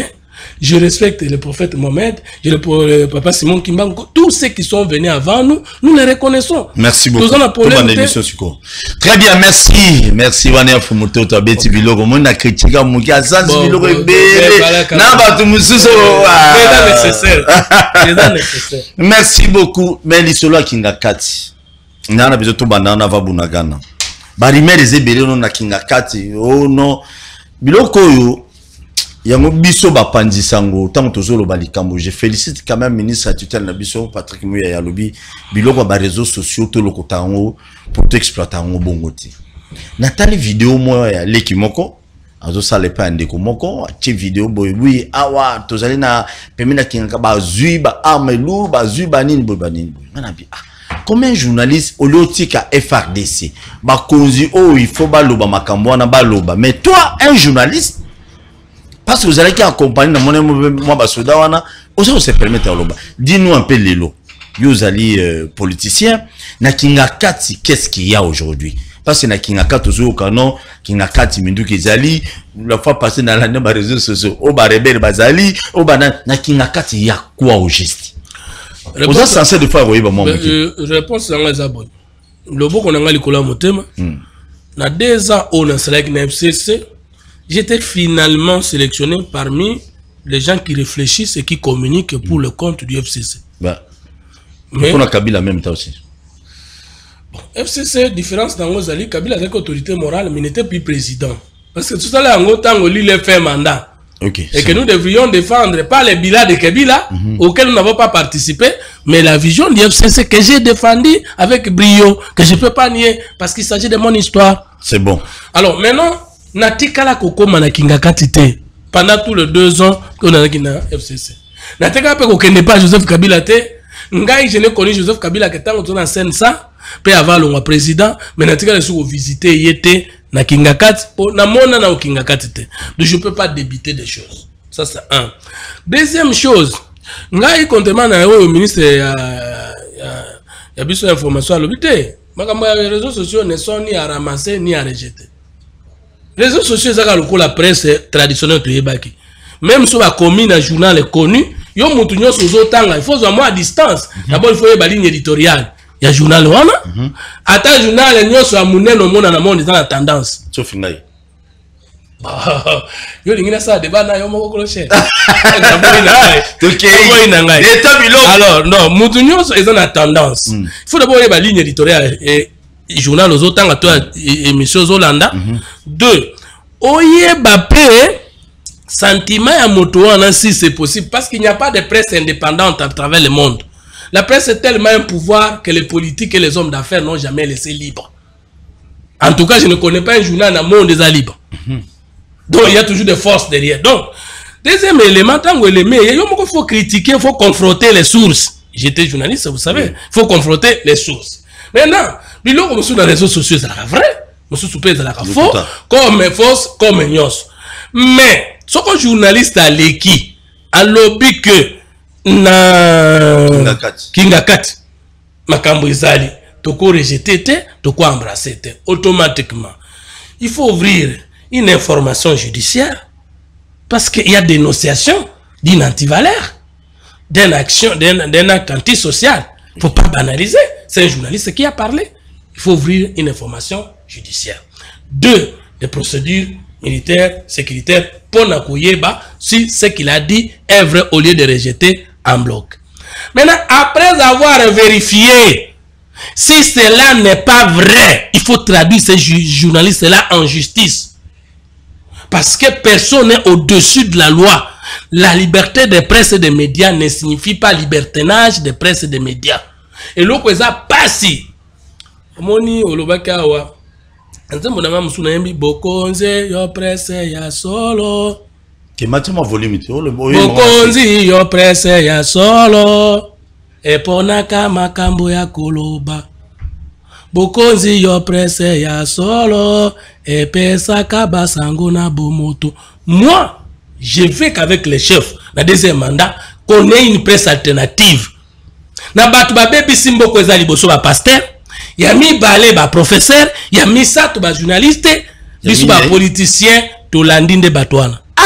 Je respecte le prophète Mohamed, je le, le papa Simon Kimbangu, tous ceux qui sont venus avant nous, nous les reconnaissons. Merci beaucoup. Très bien, merci. Merci, Wania Fumoto, Tabeti Biloro, Mona Kritika, Moukia, Sans Biloro, merci beaucoup. Mais l'isolo Kinga Kati. Nana Bizoto Banana Vabunagana. Barimé les ébélés, non, Kinga Kati. Oh non. Biloko yo. Yango biso ba pandisango tant tozolo balikambo. Je félicite quand même ministre tutelle na biso Patrick Mouya ya lobi biloko ba réseaux sociaux to lokotango pour t'exploiter ngo bongoti. Natali vidéo mo ya leki moko azo sale pa ndeko moko ti vidéo boy oui awa tozali na pemina kinga ba zui ba armelu ba zui ba nini boy ba nini. Ngana bi ah combien journaliste oliotika F R D C ba konzi oh il faut ba loba makambo na ba loba mais toi un journaliste parce que vous allez qui accompagner dans mon moi basoda wana aussi on se permettre à loba dis-nous un peu l'élo vous allez euh, politicien na kinga kati qu'est-ce qu'il y a aujourd'hui parce que na kinga kati toujours canon kinga kati mindu kizali la fois passée dans la ba réseaux sociaux au ba rebelle bazali au ba na kinga kati il y a quoi au juste vous êtes censé de faire voyer ba moi réponse à les abonnés le beau qu'on a ngali kola motema na deux ans on a select na F C C. J'étais finalement sélectionné parmi les gens qui réfléchissent et qui communiquent pour le compte du F C C. Bah, mais on a Kabila en même temps aussi. Bon, F C C, différence dans Ngozali, Kabila avec autorité morale, mais n'était plus président. Parce que tout à l'heure, en temps, on lit les faits mandat. Okay, et que nous devrions défendre pas les bilans de Kabila, mm-hmm. auxquels nous n'avons pas participé, mais la vision du F C C que j'ai défendue avec brio, que je ne peux pas nier, parce qu'il s'agit de mon histoire. C'est bon. Alors maintenant, Natikala koko manakinga katite pendant tous les deux ans qu'on a na F C C. Natika pe kokende pas Joseph Kabila te. Ngai je n'ai connu Joseph Kabila que tant qu'on a scène ça, pe avant le président, mais natika le sous visiter yete na kinga kat na mona na kinga katite. Donc je peux pas débiter des choses. Ça c'est un. Deuxième chose, ngai comptement na au ministre ya ya ya biso information à l'obité. Makambo ya réseaux sociaux ne sont ni à ramasser ni à rejeter. Les réseaux sociaux, c'est la presse traditionnelle. Même si on a commis un journal connu, il faut avoir à distance. D'abord, il faut avoir une ligne éditoriale. Il y a un journal. Attends, le journal, il y a un monde dans le monde dans la tendance. Sauf une aille. Il y a un débat dans le monde. Alors, non, Moutounios est dans la tendance. Il faut d'abord avoir une ligne éditoriale. Journal aux autres émissions Zolanda. Deux, oye bapé sentiment à motoana si c'est possible parce qu'il n'y a pas de presse indépendante à travers le monde. La presse est tellement un pouvoir que les politiques et les hommes d'affaires n'ont jamais laissé libre. En tout cas, je ne connais pas un journal dans le monde des libres. Donc il y a toujours des forces derrière. Donc deuxième élément, tant que il faut critiquer, il faut confronter les sources. J'étais journaliste, vous savez, il faut confronter les sources. Maintenant, bilo comme sur les réseaux sociaux, c'est la vrai. Monsieur Soupé, c'est la faux. Comme fausse, comme nios. Mais, ce que journaliste a l'équi, a lobby que na Kingakat, Makambo Izali, toko rejeté, toko embrassé, automatiquement. Il faut ouvrir une information judiciaire parce qu'il y a dénonciation d'une antivaleur, d'une action, d'un acte antisocial. Il ne faut pas banaliser. C'est un journaliste qui a parlé. Il faut ouvrir une information judiciaire. Deux, des procédures militaires, sécuritaires, pour Nakouyeba, si ce qu'il a dit est vrai au lieu de rejeter en bloc. Maintenant, après avoir vérifié, si cela n'est pas vrai, il faut traduire ces journalistes-là en justice. Parce que personne n'est au-dessus de la loi. La liberté de presse et des médias ne signifie pas libertinage de presse et des médias. Et l'autre est passé. Moni olobakawa. Nzembo na mamusuna yembi bokonze yo presse ya solo. Ke matima volume to le boye. Bokonzi yo presse ya solo. E ponaka makambo ya koloba. Bokonzi yo presse ya solo. E pesa kabasango na bomoto. Moi, je veux qu'avec les chefs, la deuxième mandat, qu'on ait une presse alternative. Na batu ba bebi simbo kweza liboso ba pasteur, ya mi balé ba professeur, ya mi sato ba journaliste, biso ba politicien to landinde batwana. Ah,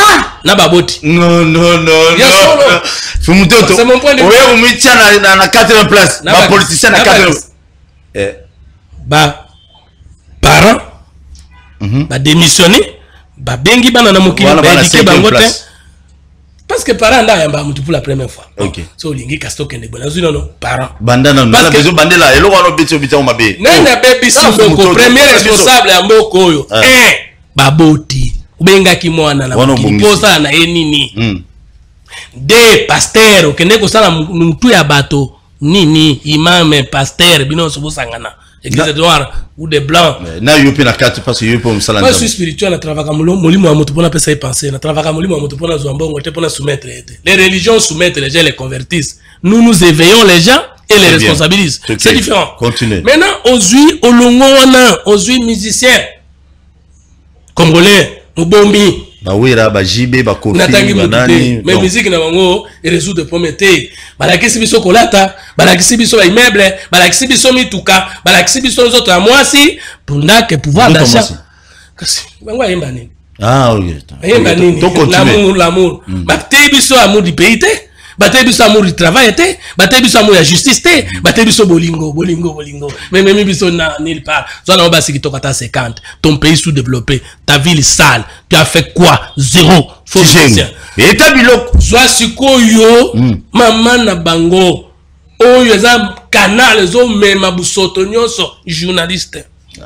na baboti. Non, non, non, non. C'est mon point de vue. Oui, vous mettez à la quatrième place. Ma politicien à la quatrième place. Bah, parents, bah démissionner, bah bengi bana na mokili, bah éduquer bangote. Parce que parents là, yamba mutu pour la première fois. Ok. So lingi kasto kende bona non non parents. Banda non. Parce que banda là, elo wana biti obita omabe. Na na baby soko premier responsable ya mboko oyo. Eh, baboti. Ubenga ki mwana na mokili posa na ye nini. De pasteur okende ko sala mutu ya bato nini imam pasteur bino so bosangana. Église noire ou des blancs. Na yopi na carte parce que yopi on sala. Moi je suis spirituel na travaka molimo amutu pona pesa y penser na travaka molimo amutu pona zombongo te pona soumettre. Les religions soumettent les gens, les convertissent. Nous nous éveillons les gens et les responsabilisent. C'est différent. Continuez. Maintenant aujourd'hui au longo wana aujourd'hui musicien congolais Mubombi ba wira ba jibe ba kofi ba nani mais musique na bango et résout de pommeté balakisi biso kolata balakisi biso ba immeuble balakisi biso mituka balakisi biso les autres à moi si pour que pouvoir d'achat kasi bango ayemba nini ah ok ayemba nini l'amour l'amour bakte biso amour du pays te bakte biso amour du travail te bakte biso amour la justice te bakte biso bolingo bolingo bolingo mais même biso na nulle part soit na basi qui tokata cinquante ton pays sous-développé ta ville sale tu as fait quoi zéro faut dire et ta biloko soit sikoyo maman na bango oyo za canal zo mema busoto nyonso journaliste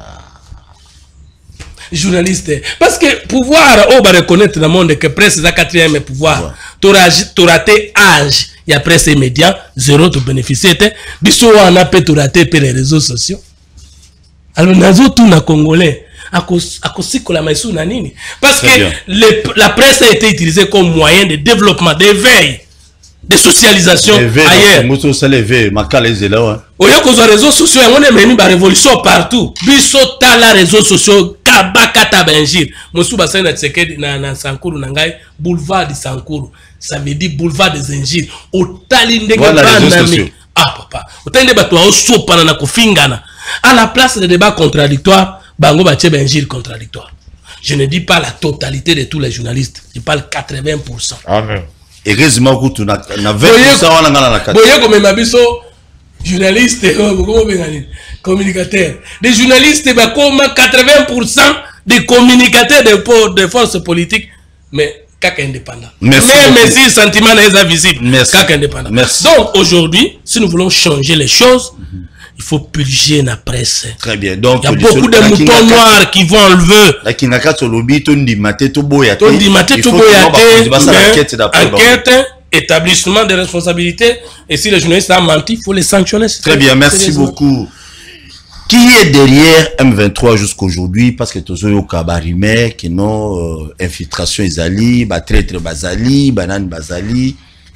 journaliste parce que pouvoir on va reconnaître dans le monde que presse est la quatrième pouvoir tu raté âge il y a presse et médias zéro tu bénéficier biso on a peut raté per les réseaux sociaux alors nazo tout na congolais à cause à cause que la maïsou na nini parce que les, la presse a été utilisée comme moyen de développement d'éveil de socialisation ailleurs moto ça levé makaleze là au lieu que les réseaux sociaux on est même une révolution partout biso ta la réseaux sociaux kabaka tabenjir mosu basana na tseke na na Sankuru na ngai boulevard de Sankuru ça veut dire boulevard des Injils au talinde banami ah papa au talinde bato au sopa na kofingana à la place de débat contradictoire bango ba tche benjir contradictoire je ne dis pas la totalité de tous les journalistes je parle quatre-vingts pour cent amen. Heureusement que tu n'as vingt pour cent on a la carte. Boye comme mabiso journaliste comment ben communicateur des journalistes ba comme quatre-vingts pour cent des communicateurs de de forces politiques mais kaka indépendant. Même si sentiment n'est visible kaka indépendant. Merci. Donc aujourd'hui si nous voulons changer les choses mm-hmm. il faut purger la presse. Très bien. Donc, il y a beaucoup de moutons noirs qui vont enlever. La kinaka to lobby to ndi mate to boyate. To ndi mate to boyate. Enquête, établissement de responsabilité. Et si les journalistes ont menti, il faut les sanctionner. Très bien, merci beaucoup. Qui est derrière M vingt-trois jusqu'aujourd'hui? Parce que tous les cabarimés qui n'ont infiltration Izali, traître Bazali, banane Bazali.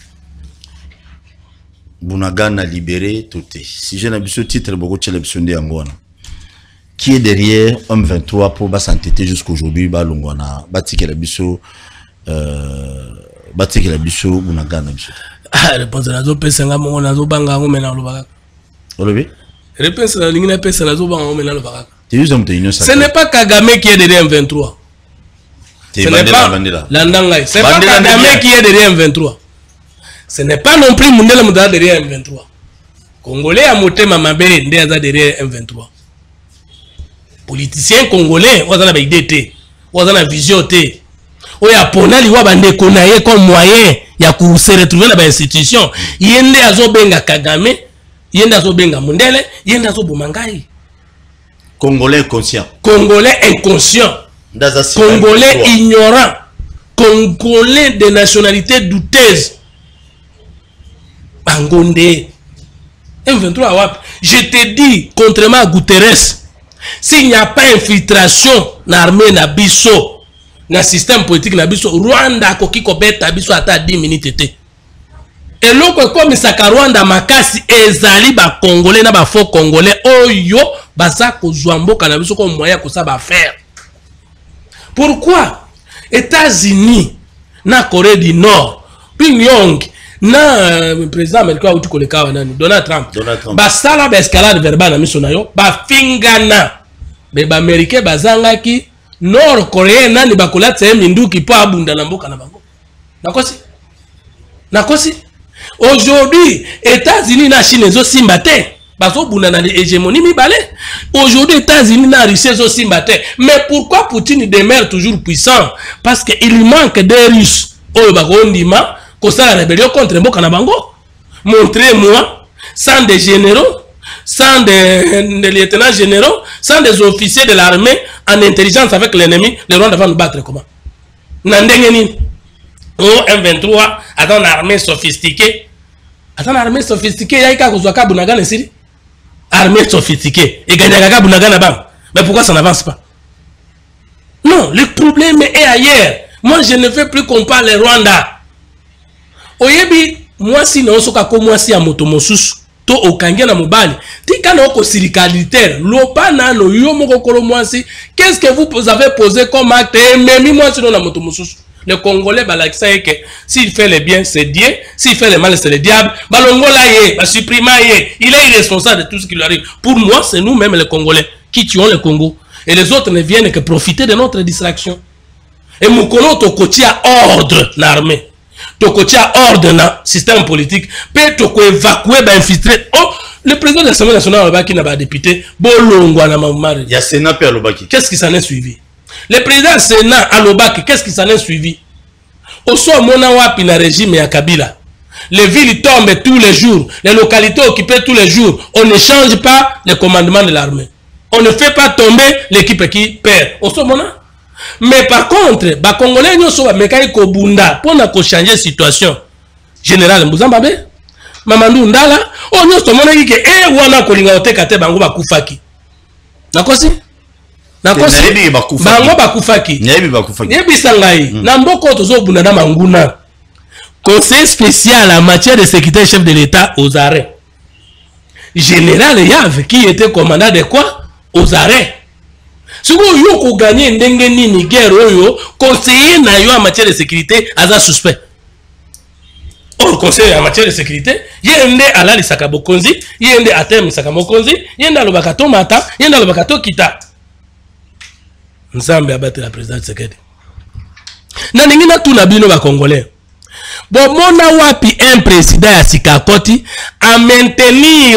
Bunagana libéré tout. Si j'ai un titre beaucoup de télévision de Angwana. Qui est derrière M vingt-trois pour s'entêter jusqu'aujourd'hui balongwana batike la biso euh batike la biso Bunagana biso. Ah réponse na zo pesa nga mongo na zo banga ngo mena lobaka. Olobi? Réponse na lingina pesa na zo banga ngo mena lobaka. Tu es un union sacrée. Ce n'est pas Kagame qui est derrière M vingt-trois. Ce n'est pas Landanga. C'est pas Kagame qui est derrière M vingt-trois. Ce n'est pas non plus Mundela Mouda derrière M vingt-trois. Congolais à monter Mamabe Ndéaza derrière M vingt-trois. Politiciens congolais, on a une idée, on a une vision. On a pona liwa bande konaye comme moyen ya ku se retrouver dans l'institution. Yende azo benga Kagame, yende azo benga Mundele, yende azo bomangai. Congolais inconscient. Congolais inconscient. Congolais ignorant. Congolais de nationalité douteuse. Bangonde M vingt-trois wap. Je te dis contrairement à Guterres, s'il n'y a pas infiltration dans l'armée na biso, dans le système politique na biso, Rwanda koki kobeta biso ata dix minutes été. Et l'autre comme Saka Rwanda makasi ezali ba congolais na ba faux congolais oyo basa ko zwambo kana biso ko moyen ko ça ba faire. Pourquoi États-Unis na Corée du Nord, Pyongyang na euh, président américain ou tukoleka nani Donald Trump, Donald Trump. Ba sala ba escalade verbale na miso na yo ba fingana be ba américain bazanga ki nord coréen nani ba kolatse minduki pa abunda na mboka na bango Nakosi. Nakosi. Aujourd'hui, États-Unis na Chine zo simbate. Baso buna na hégémonie mi balé. Aujourd'hui, États-Unis na Russie zo simbate. Mais pourquoi Poutine demeure toujours puissant? Parce qu'il manque des Russes. Oh, bako ndima, kosa la rébellion contre Mboka na bango. Montrez-moi, sans des généraux, sans des, des lieutenants généraux, sans des officiers de l'armée en intelligence avec l'ennemi, les Rwandais vont nous battre comment? Nandengeni. Oh, M vingt-trois, attends une armée sophistiquée. Attends une armée sophistiquée, il y a qu'à Kozwaka Bunagana ici. Armée sophistiquée. Et Ganyaka Bunagana bam. Mais pourquoi ça n'avance pas? Non, le problème est ailleurs. Moi, je ne veux plus qu'on parle Rwanda. Oyebi, moi si non, soka ko moi si a motomosus, to okange na mobali. Tika na oko siricalitaire, lopa na no yo moko kolo moi si. Qu'est-ce que vous avez posé comme acte? Même moi si non na motomosus. Le Congolais, bah, c'est que s'il fait le bien, c'est Dieu. S'il fait le mal, c'est le diable. Balongola yé, bah, supprima yé. Il est irresponsable de tout ce qui lui arrive. Pour moi, c'est nous-mêmes les Congolais qui tuons le Congo. Et les autres ne viennent que profiter de notre distraction. Et Moukono, Tokoti a ordre l'armée. Tokoti a ordre dans le système politique. Peut Toko évacuer, bah, infiltrer. Oh, le président de l'Assemblée nationale, qui n'a pas député, Bolongwa na Mamari. Il y a Sénat et Alobaki. Qu'est-ce qui s'en est suivi? Le président Sénat à l'Obak, qu'est-ce qui s'en est suivi? Au soit Monawapi na régime ya Kabila. Les villes tombent tous les jours, les localités occupées tous les jours. On ne change pas le commandement de l'armée. On ne fait pas tomber l'équipe qui perd. Au soit Mona. Mais par contre, les Congolais ne sont pas Kobunda pour ne changer la situation. Général Mouzambabe, Mamandou Ndala, on ne sont pas dit que eh wana kolinga otekate bango bakufaki. Nakosi? Nakosi bango bakufaki nyebi bakufaki nyebi sangai na mboko tozo buna na manguna. Conseil spécial en matière de sécurité chef de l'État aux arrêts. Général Yav qui était commandant de quoi? Aux arrêts. Si vous avez gagné ndenge nini guerre oyo, conseiller na yo en matière de sécurité aza suspect. Or conseiller en matière de sécurité, yende alali sakabokonzi, yende atem sakamokonzi, yende alobakato mata, yende alobakato kita. Nzambe abattre la présidente Tshisekedi. Na ningi na tuna bino ba Congolais. Bon mona wapi un président ya Sikakoti à maintenir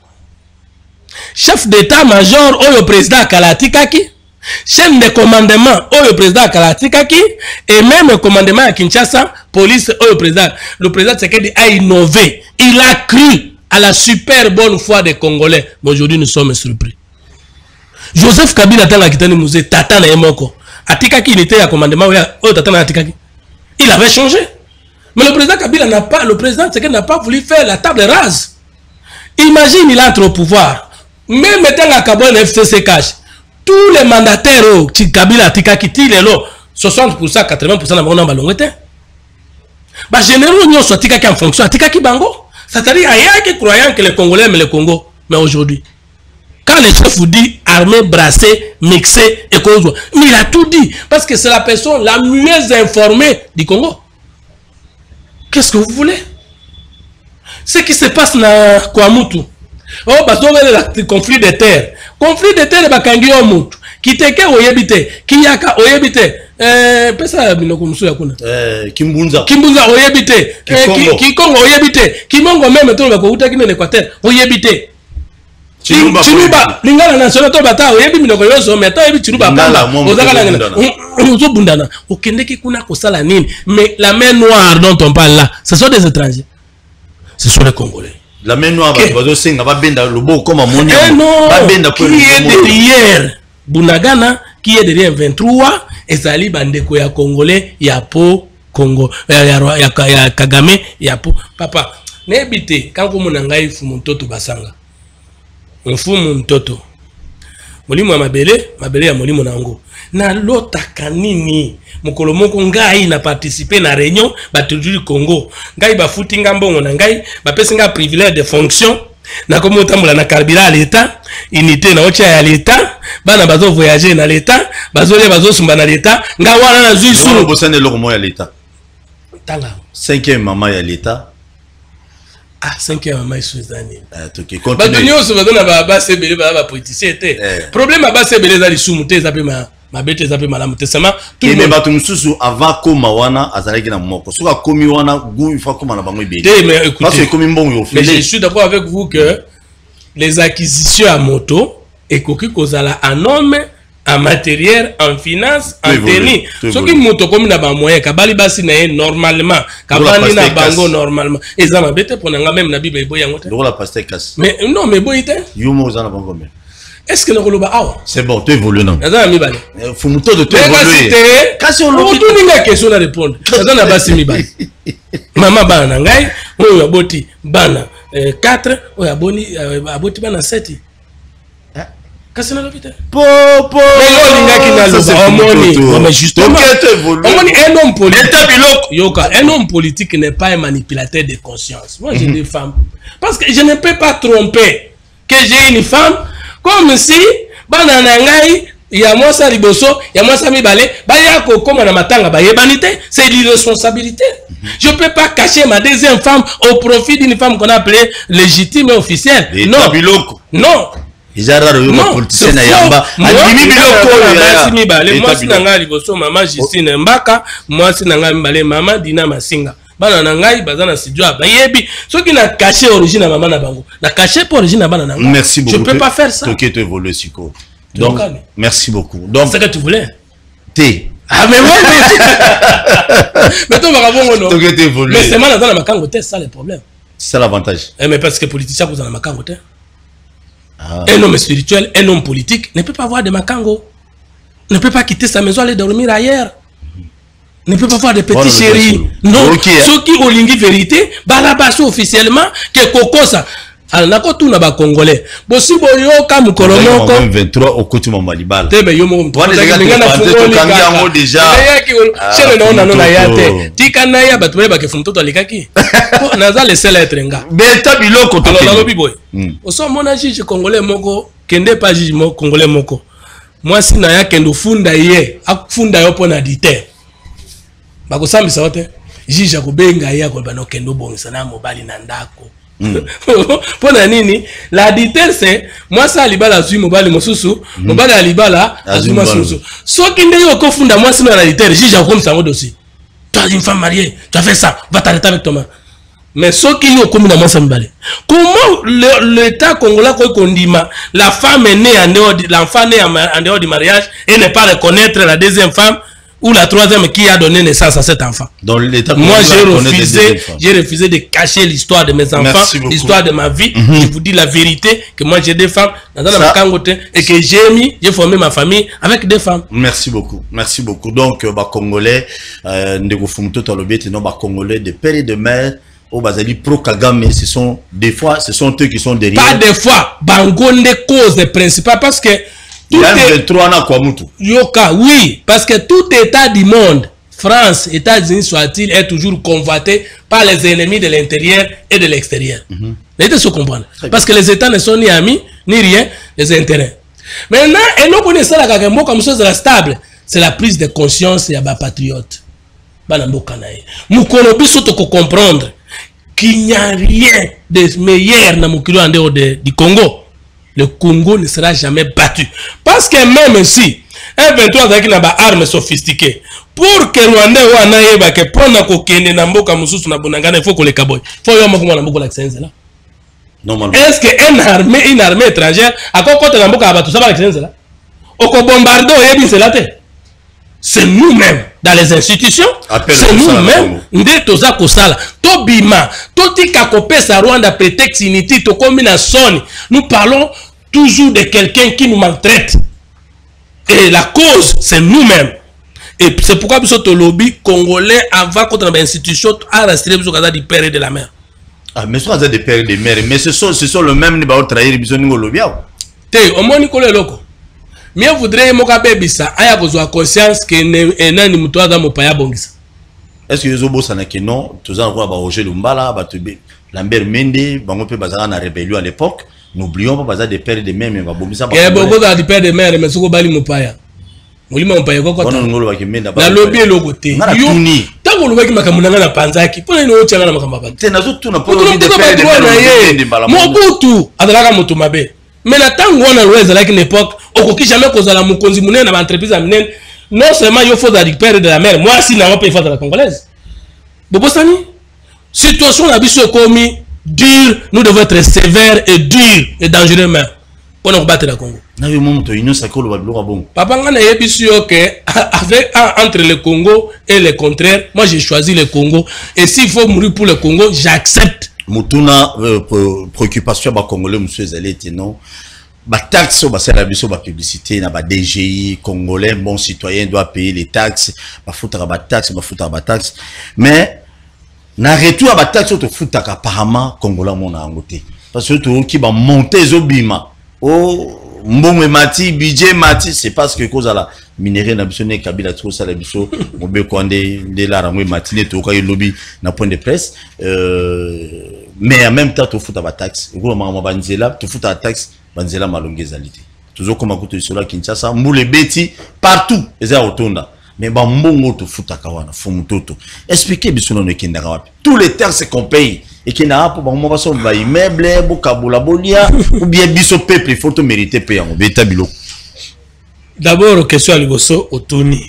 chef d'état-major oyo président Kalatikaki, chef de commandement oyo président Kalatikaki et même le commandement à Kinshasa, police oyo président. Le président Tshisekedi a innové. Il a cru à la super bonne foi des Congolais. Mais aujourd'hui nous sommes surpris. Joseph Kabila tanga kitani musée tata na yemoko atikaki il était à commandement oh tata na atikaki il avait changé mais le président Kabila n'a pas le président Tshisekedi n'a pas voulu faire la table rase. Imagine il entre au pouvoir même tanga Kabila na F C C cash tous les mandataires oh Kabila atikaki ti lelo soixante pour cent quatre-vingts pour cent na bango balongete ba généraux nyo so atikaki en fonction atikaki bango c'est-à-dire ayaki croyant que les Congolais aiment le Congo mais aujourd'hui quand le chef vous dit armée brassée, mixée et cause, mais il a tout dit parce que c'est la personne la mieux informée du Congo. Qu'est-ce que vous voulez? Ce qui se passe dans Kwamutu. Oh, parce que le conflit de terre. Conflit de terre, bakangi omutu. Kiteke oyebite, Kiyaka oyebite. Eh, pesa binoko musu yakuna. Eh, Kimbunza. Kimbunza oyebite. Kikongo. Kikongo oyebite. Kimongo même tout le bakouta kine l'Équateur. Oyebite. Chiruba, Chiruba, Lingala national to bata oyebi minoko yoso meta oyebi Chiruba pamba ozaka ngana ozo bundana okendeki kuna kosala nini mais la main noire dont on parle là ce sont des étrangers, ce sont les Congolais. La main noire bazo senga ba benda lobo comme monia ba benda ko qui est derrière Bunagana qui est derrière vingt-trois ezali bandeko ya Congolais ya po Congo ya ya Kagame ya po papa nebite kanko munangai fu mtoto basanga mfumu mtoto molimo ya mabele mabele ya molimo nango na lotaka nini mokolo moko ngai na participer na réunion batuduri Congo ngai bafuti ngambongo na ngai bapesi nga privilège de fonction na komo tambola na carburant à l'état unité na ocha ya l'état bana bazo voyager na l'état bazo le bazo sumba na l'état nga wana na zui suru bosane lo mo ya l'état tanga cinquième maman ya l'état. Ah, cinquième maman Suzanne. Ah, ok, continue. Bah, nous sommes dans la base belé, bah, politicien était. Problème à base belé, ça les soumoutés, ça peut ma mabete zape malamu tesama tout le monde bato mususu avant koma wana azalaki na moko soka komi wana gu il faut koma na bango ibé mais écoutez parce que komi mbongo yo mais je suis d'accord avec vous que les acquisitions à moto et koki kozala en homme en matériel en finance en tenue ce qui moto comme na ba moyen kabali basi na normalement kabandi na bango normalement eza mabete ponanga même na bible boya ngote la pasteur casse mais non mais boyite yo mo za na bango mais est-ce que nakoloba awa c'est bon tu évolues non naza mibale faut muto de tu évoluer kasi on lo tout ninga question na répondre naza na basi mibale mama bana ngai oyo aboti bana quatre oyo aboni aboti bana sept kasi na lopite po po mais linga ki na loba omoni mais justement omoni un homme politique yoka un homme politique n'est pas un manipulateur de conscience. Moi j'ai des femmes parce que je ne peux pas tromper que j'ai une femme comme si bana na ngai ya mwasa liboso ya mwasa mibale ba ya ko koma na matanga ba yebanité c'est l'irresponsabilité. Je peux pas cacher ma deuxième femme au profit d'une femme qu'on a appelée légitime et officielle. Non non ils arrêtent le politicien na yamba adimi biloko ya mibale mwasi na ngai liboso mama Justine Mbaka mwasi na ngai mibale mama Dina Masinga bana na ngai bazana studio bayebi soki na cacher origine na mama na bango na cacher pour origine na bana na ngai. Merci beaucoup. Je peux pas faire ça. OK tu évolues siko. Donc merci beaucoup. Donc c'est que tu voulais. T. Ah mais moi mais toi va bon non. OK tu évolues. Mais c'est mal dans la makango c'est ça le problème. C'est ça l'avantage. Eh mais parce que politicien vous dans la makango t'es. Ah. Un homme spirituel, un homme politique ne peut pas avoir de makango. Ne peut pas quitter sa maison aller dormir ailleurs. Ne peut pas avoir de petits bon, chéris. Non, okay. Ceux qui ont l'ingé vérité, balabasso officiellement que Kokosa. Alors, nako tout na ba congolais. Bosi boyo kam kolomoko vingt-trois au côté mon malibal. Tebe yo mo toi les gars tu kangi yango déjà. Chez le non na yate. Tikana ya batwe ba ke fumto to likaki. Naza le seul être nga. Beta biloko to na lobi boy. Oso mona juge congolais moko kende pas juge moko congolais moko. Moi si na ya kendo funda ye, akufunda yo pona dite. Ba ko sambisa wote. Juge akobenga ye ko bano kendo bongisa na mobali na ndako. Pour nini la dite c'est moi ça libala zui mobali mosusu mobali alibala azui mosusu so kinde yo ko funda moi sino la dite juge comme ça dossier tu as une femme mariée tu as fait ça va t'arrêter avec toi mais so qui yo comme na moi ça mbale comment l'état congolais ko kondima la femme est née en dehors l'enfant né en dehors du mariage et ne pas reconnaître la deuxième femme ou la troisième qui a donné naissance à cet enfant. Dans l'état moi j'ai refusé, j'ai refusé de cacher l'histoire de mes enfants, l'histoire de ma vie. Mm-hmm. Je vous dis la vérité que moi j'ai des femmes dans ma cangote et que j'ai mis, j'ai formé ma famille avec des femmes. Merci beaucoup, merci beaucoup. Donc bah Congolais, ndeko fumuto talobi non bah Congolais de père et de mère. Au Bazali pro Kagame, ce sont des fois, ce sont eux qui sont derrière. Pas des fois, bangonde cause principale parce que tout est... Yoka, oui, parce que tout état du monde, France, États-Unis soit-il, est toujours convoité par les ennemis de l'intérieur et de l'extérieur. Mm-hmm. Les États se comprennent. Parce que les États ne sont ni amis, ni rien, les intérêts. Maintenant, et nous connaissons la Kagame comme chose de la stable, c'est la prise de conscience et à patriote. Nous surtout comprendre qu'il n'y a rien de meilleur dans mon kilo en dehors du Congo. Le Congo ne sera jamais battu. Parce que même si un vingt-trois avec une arme sophistiquée, pour que Rwanda ou Anaïba que prendre cocaïne na mboka mususu na bunangana, il faut que les kaboy. Il faut y avoir na mboka l'accent là. Normalement. Est-ce que une armée, une armée étrangère, à quoi côté na mboka abatu ça va l'accent là? Au ko bombardo et c'est là. C'est nous-mêmes dans les institutions, c'est nous-mêmes nde toza kosala to bima to tika kopesa Rwanda prétexte inutile to combinaison. Nous parlons toujours de quelqu'un qui nous maltraite et la cause c'est nous-mêmes et c'est pourquoi biso to lobby congolais avant contre l'institution à rester biso kaza du père et de la mère. Ah mais soit des pères et des mères mais ce sont ce sont le même ba trahir biso ningo lobby te omoni ko le loko. Mieux voudrait moka bebisa aya kozwa conscience que nani muto aza mopaya bongisa. Est-ce que les obos sana que non tous en ba Roger Lumbala ba tebe Lambert Mende bango pe bazara na rébellion à l'époque n'oublions pas bazar des pères et des mères mais ba bongisa ba. Eh bogo da des pères et des mères mais soko bali mopaya. Molima mopaya ko ko. Bono ngolo ba kimenda ba. Na lobby loko te. Yo tango lo baki makamunanga na panzaki. Pona ni ochanga na makamba ba. Te nazo tuna pona des pères et des mères. Mobutu adalaka moto mabe. mais na tango wana loeza like une époque okoki jamais kozala mukonzi munene na entreprise amenen non seulement il faut récupérer de la mer moi si na pas faire de la congolaise bobosani situation na biso komi dur nous devons être sévères et dur et dangereux mais pour nous battre la Congo na yo moto union sakolo bablo bon papa ngana yebisu yo que avec entre le Congo et le contraire moi j'ai choisi le Congo et s'il faut mourir pour le Congo j'accepte mutuna euh, préoccupation ba congolais monsieur zalete non ba taxe ba sala biso ba publicité na ba D G I congolais bon citoyen doit payer les taxes ba foutra ba taxe ba foutra ba taxe mais na retour ba taxe to foutaka apparemment congolais mon angoté parce que to ki ba monter zobima oh mbongo mati budget mati c'est parce que cause la minerai na biso ne kabila trop ça la biso mobe kwande de la ramwe matine to ka lobby na point de presse euh mais en même temps to futa ba taxe ko mama banzela to futa taxe banzela malongezalité toujours comme akuto sur la Kinshasa mbule beti partout eza otonda mais ba mbongo to futa kawana fumu toto expliquer biso no kenda wapi tous les taxes qu'on paye et qui n'a pas bon façon va immeuble bokabola bolia ou bien biso peuple il faut te mériter payer en beta bilo d'abord question à liboso otoni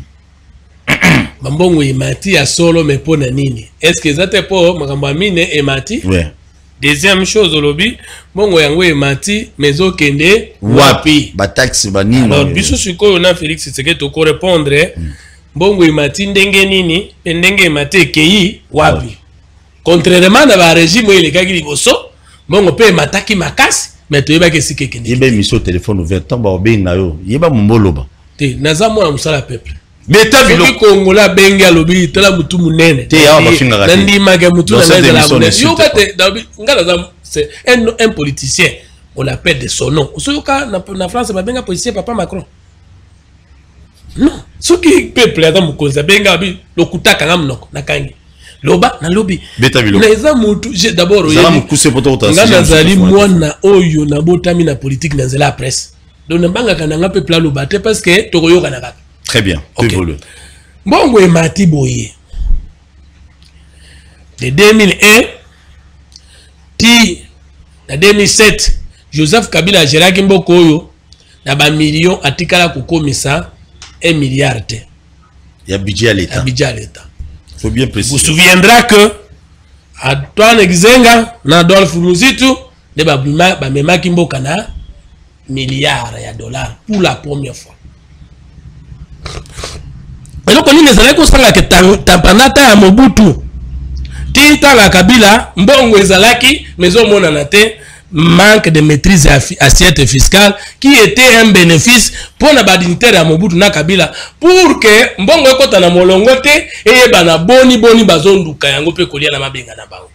bambongo imati ya solo mais pona nini est-ce que ça te po makambo mine emati ouais deuxième chose olobi bongo yango emati mais okende wapi ba taxi ba nini alors biso sikoyo na Félix c'est que to ko répondre bongo imati ndenge nini ndenge emati kei wapi contrairement à la régime il est liboso bongo pe mataki makasi mais to yeba ke sikeke ni yeba miso téléphone ouvert tant ba obenga yo yeba momboloba te nazamo na musala peuple beta bilo kongola benga lobi tala mutu munene te ya ba finga ngati ndi mage mutu na ngala munene yo kate ngala za c'est un un politicien on l'appelle de son nom osoka na na France ba benga politicien papa Macron non soki peuple ata mukonza benga bi lokutaka ngamnoko na kangi loba na lobi beta bilo neza mutu j'ai d'abord oyo mukuse poto ta ngana zali mwana oyo na botami na politique na zela presse donc nambanga kananga peuple la loba te parce que tokoyoka na kaka très bien tu veux bongo emati boye de deux mille un ti na deux mille sept Joseph Kabila geraki mboko oyo na ba million atikala kokomisa un milliard te ya budget à l'état budget à l'état. Faut bien préciser. Vous souviendra que Antoine Exenga na Adolphe Muzitu de babima ba mema kimboka na milliards ya dollars pour la première fois. Et donc on est allé kosanga ke tampanata ya Mobutu. Tinta la Kabila mbongo ezalaki maison mona na te manque de maîtrise assiette fiscale qui était un bénéfice pour la dignitaire à Mobutu na Kabila pour que mbongo ekota na molongo te et bana boni boni bazonduka yango pe kolia na mabenga na bango.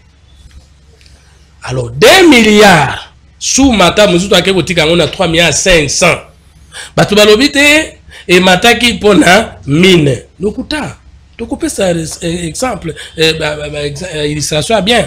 Alors deux milliards sous mata muzutu akekotika ngo na trois milliards cinq cents batu balobi te et mataki pona mine lokuta to couper ça exemple illustration bien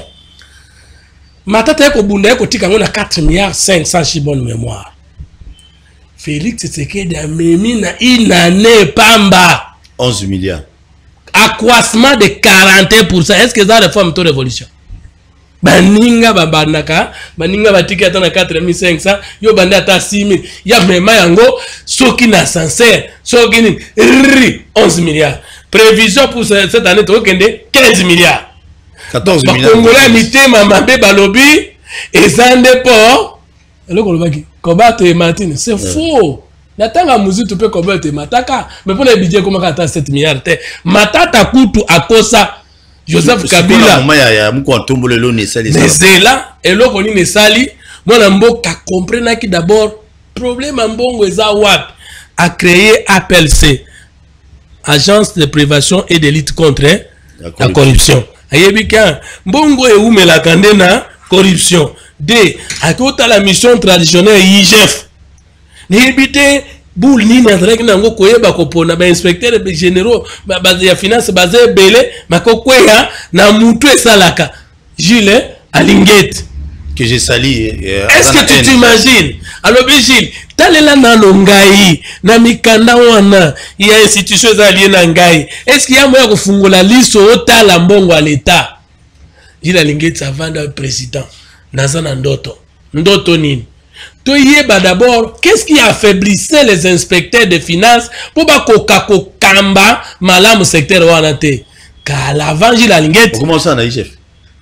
matata ko bunda ko tika ngona quatre milliards cinq cents chi bonne mémoire Félix Tshisekedi a memi na inane pamba onze milliards accroissement de quarante pour cent. Est-ce que ça réforme to révolution baninga babanaka baninga batika ata na quatre mille cinq cents yo banda ata six mille ya mema yango soki na sincère soki ni onze milliards prévision pour cette année to kende quinze milliards quatorze milliards. Congolais mitema mabe balobi ezande po eloko lobaki kobato e Martine c'est faux natanga muzitu pe kobato e mataka mais pour le budget comment ata sept milliards te matata kutu akosa Joseph Kabila mama ya ya mko ntombole lo ne sali mais c'est là eloko ni ne sali mona mboka comprendre ki d'abord problème mbongo eza wapi a créé A P L C Agence de prévention et de lutte contre la corruption, la corruption. Ayebika mbongo e umela kandena corruption de akota la mission traditionnelle I G F ni ebite boule ni n'adrek nango koyeba kopona ba inspecteur généraux ba base ya finance base belé makokweya na mutu esalaka Gilles Alingete que j'ai sali euh, est-ce que tu t'imagines alors Gilles talela na ngai na mikanda wana ya institution za lié na ngai est-ce qu'il y a moyen de fungola liso otala mbongo à l'état Gilles Alingete avanda président nazana ndoto ndoto nini Toyeba d'abord, qu'est-ce qui affaiblissait les inspecteurs des finances pour pas qu'on kamba malam secteur wanate? Car l'avant, j'ai la linguette. Comment ça, on chef?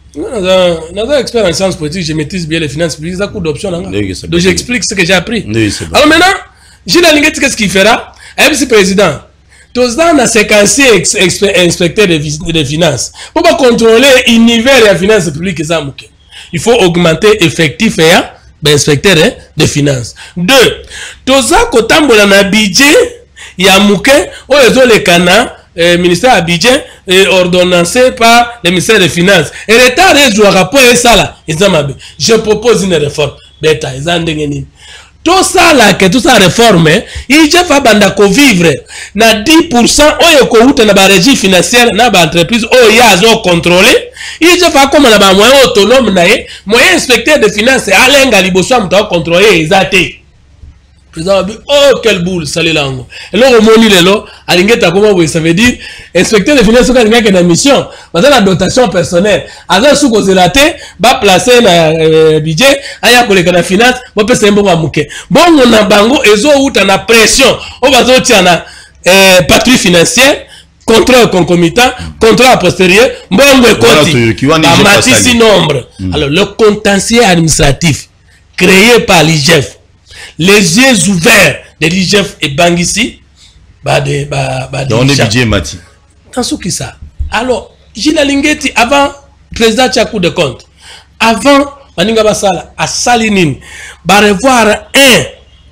Dans un expert en sciences politiques, je maîtrise bien les finances publiques, ça coûte d'options. Donc j'explique ce que j'ai appris. Alors maintenant, j'ai la linguette, qu'est-ce qu'il fera? M C président, tous dans la séquence inspecteur des finances, pour pas contrôler l'univers des finances publiques, il faut augmenter effectif et inspecteur des finances. Deux, tous ça quand on a un budget, il y a mouké, ou les autres les canards, le ministère a budget ordonnancé par le ministère des finances. Et l'État résout un rapport et ça là, je propose une réforme. Bêta, ils ont dit tout ça là, que tout ça réforme, il faut faire vivre. Na dix pour cent, on est dans la régie financière, dans l'entreprise, on y a contrôlé. Il faut faire comme un moyen autonome, moyen inspecteur de finances, Alain Galiboso, on doit contrôler les athées. Président, oh, quelle boule, salut là. Et là, on monite là, à l'ingéta, comment vous savez dire, inspecteur de finances, quand il y a une mission, dans la dotation personnelle, à la sous cause la tête, va placer le budget, à y a pour les canaux finances, va passer un bon à mouquet. Bon, on a bango, et zo où t'en as pression, on va zo t'y en a, patrouille financière, contrôle concomitant, contrôle a posteriori, bon, on continue, à matisse nombre. Alors, le contentieux administratif, créé par l'I G F, les yeux ouverts de l'I G F et Bangissi, bah de bah bah dans le budget Mati. Dans ce qui ça. Alors, Gilles Lingeti avant président Tchakou de compte, avant Maninga Basala à Salinine, bah revoir un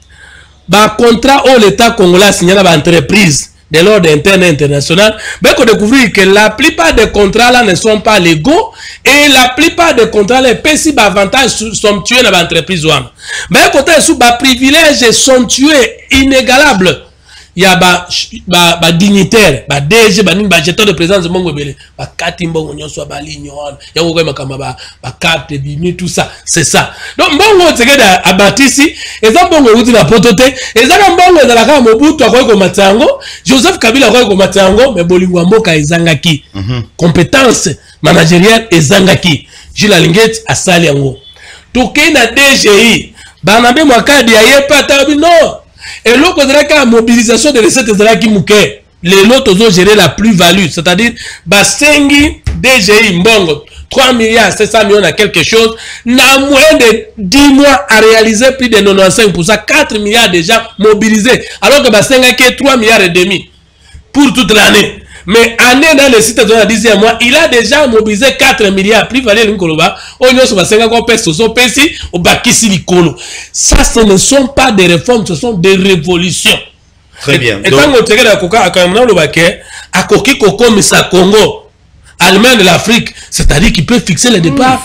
bah contrat où l'État congolais a signé avec l'entreprise de l'ordre interne et international, ben qu'on découvre que la plupart des contrats là ne sont pas légaux et la plupart des contrats les petits avantages sont tués dans l'entreprise. Mais côté sous bas privilèges sont tués inégalables. Il y a ba ba ba dignitaire, ba D G, ba ba gesteur de présence de Mongo Belé, ba katimbo onyo soit ba lignon, ya ngoko makamba ba ba carte bimi tout ça, c'est ça. Donc Mongo tsegeda abatisi, eza Mongo uti na potote, eza na Mongo za la ka Mobutu akoy ko matango, Joseph Kabila akoy ko matango, mais bolingwa mboka ezangaki. Compétence managériale ezangaki. Jules Lingeti asali yango. Toke na D G I, banabe mwakadi ya yepa tabi no. Et l'autre, c'est la mobilisation de recettes qui mouké. Les lots ont géré la plus-value. C'est-à-dire, Basengi, D G I, Mbongo, trois milliards, sept cents millions à quelque chose, n'a moins de dix mois à réaliser plus de quatre-vingt-quinze pour cent, quatre milliards déjà mobilisés. Alors que Basengi a trois milliards et demi pour toute l'année. Mais année dans le site de la dixième mois, il a déjà mobilisé quatre milliards. Plus valait l'Inkoloba. On y a sur Basenga qu'on pèse sur son Pessi au Bakissi Likolo. Ça, ce ne sont pas des réformes, ce sont des révolutions. Très bien. Et quand on regarde la Coca, à Kamana le Baké, à Koki Koko Misa Congo, allemand de l'Afrique, c'est-à-dire qu'il peut fixer le départ.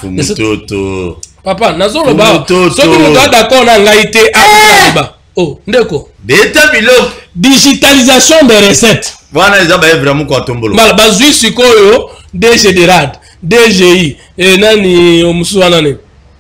Papa, Nazo Loba, ce que nous doit d'accord, on a ngaïté à Loba. Oh, Ndeko. Digitalisation des recettes. Voilà, ils ont vraiment quoi tomber. Mal bazui sikoyo D G de R A D, D G I et nani omusuana ne.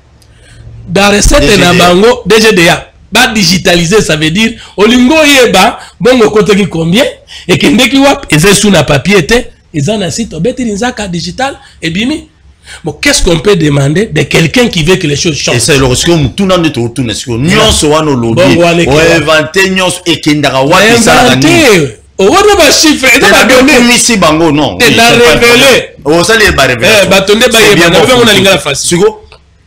Da recette na bango D G D A. Ba digitaliser ça veut dire olingo yeba bongo kote ki combien et kende ki wap et sous na papier était ils ont un site obeti nzaka digital et bimi. Bon, qu'est-ce qu'on peut demander de quelqu'un qui veut que les choses changent? Et c'est lorsque tout le monde est autour de ce qu'on a lobby, on a inventé nyons et kindara wa ça. Oh, on va chiffrer, on va donner. Ici, bango, non. Et la révéler. Oh, ça les barres. Eh, bah, ton débat est bien. On a l'ingénieur face. Sugo.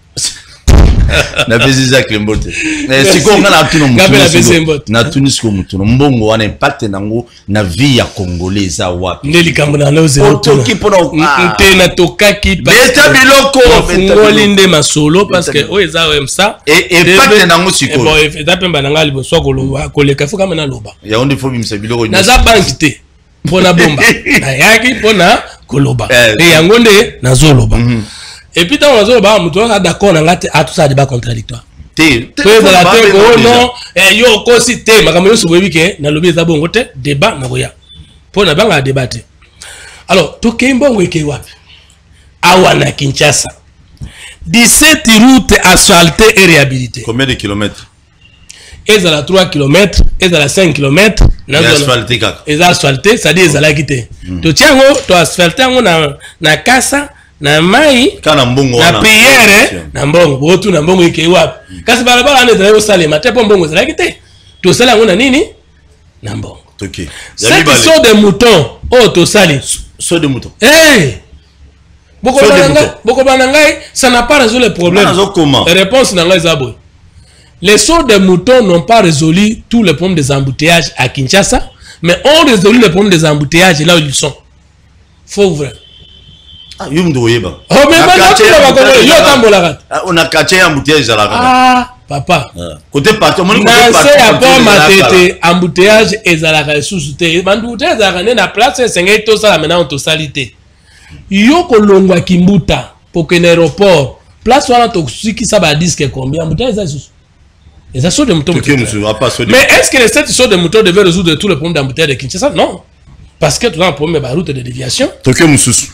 Na pesi za klembote. Eh, siko ngala tuno mutuno. Na tunisiko mutuno. Mbongo wana impact nango na vie ya Congolais za wapi. Ndeli kambona na oze. Otoki pona ntena tokaki beta biloko fungoli nde masolo parce que o eza emsa. Et impact nango siko. Bon, eza pemba nanga liboso kolova koleka fuka mena loba. Ya onde fo bimisa biloko. Na za bank te. Pona bomba. Na yaki pona koloba. Et yango nde nazoloba. Et puis dans le bas, on est d'accord à tout ça débat contradictoire. Té. La tête, oh non, et yo aussi té, ma caméra sur le week-end, na lobby d'abord côté débat na goya. Pour na banga débattre. Alors, to kembo weke wapi. Awana Kinshasa. dix-sept routes asphaltées et réhabilitées. Combien de kilomètres? Elles ont trois kilomètres, elles ont cinq kilomètres. Elles ont asphalté. Elles ont asphalté, ça dit elles ont quitté. To tiango, to asphalté on na na kasa. na mai kana mbongo na prière na mbongo botu na mbongo ike wapi kasi balabala ane zayo salema te po mbongo zalaki te to sala ngona nini na mbongo OK c'est qui sont des moutons oh to sali so de moutons eh boko bananga boko bananga ça n'a pas résolu le problème réponse nanga zabo les sauts de moutons n'ont pas résolu tous les problèmes des embouteillages à Kinshasa mais ont résolu les problèmes des embouteillages là où ils sont faux vrai. Ah, yum doyeba. Oh, mais maintenant, tu vas voir yo tambola. On a caché embouteillage à la Ah, papa. Côté parti, on a c'est à part ma tête, embouteillage et à la sous-souté. Embouteillage à la place, c'est tout ça maintenant on salité. Yo kolongwa kimbuta pour que l'aéroport place wana to qui ça va disque combien embouteillage ça sous. Et ça sont des moutons. Mais est-ce que les sept sauts de moutons devaient résoudre tous les problèmes d'embouteillage de Kinshasa? Non. Parce que tout un problème de route de déviation. Toké Moussous.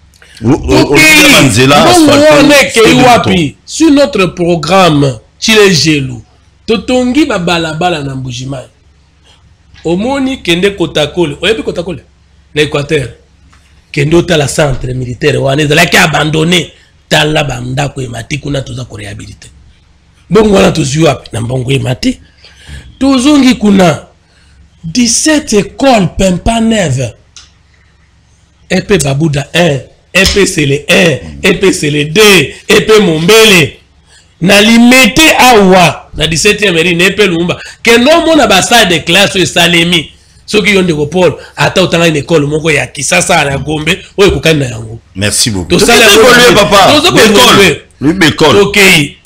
Sur notre programme, Chile Gelou, Totongi Babalabala Nambujimai. Omoni Kende Kotakole, Oyebi Kotakole, l'Équateur, Kendo Tala centre militaire, Ouane, de la qui a abandonné Tala Bandako et Mati, Kuna Toza ko réhabilité. Bon, voilà, tous Yuap, Nambongo et Mati. Tozongi Kuna, dix-sept écoles, Pempa Neve, Epé Babouda un. E P c'est le un, E P c'est le deux, E P Mombele. Na limité awa, na dix-septième mairie, E P Lumba. Que non mon ambassade de classe au Salemi. Ceux qui ont des reports, attends autant une école, mon gars, qui ça, ça, à la Gombe, ou est Koukana Yango. Merci beaucoup. Tout ça, l'école, papa. L'école. L'école. Ok.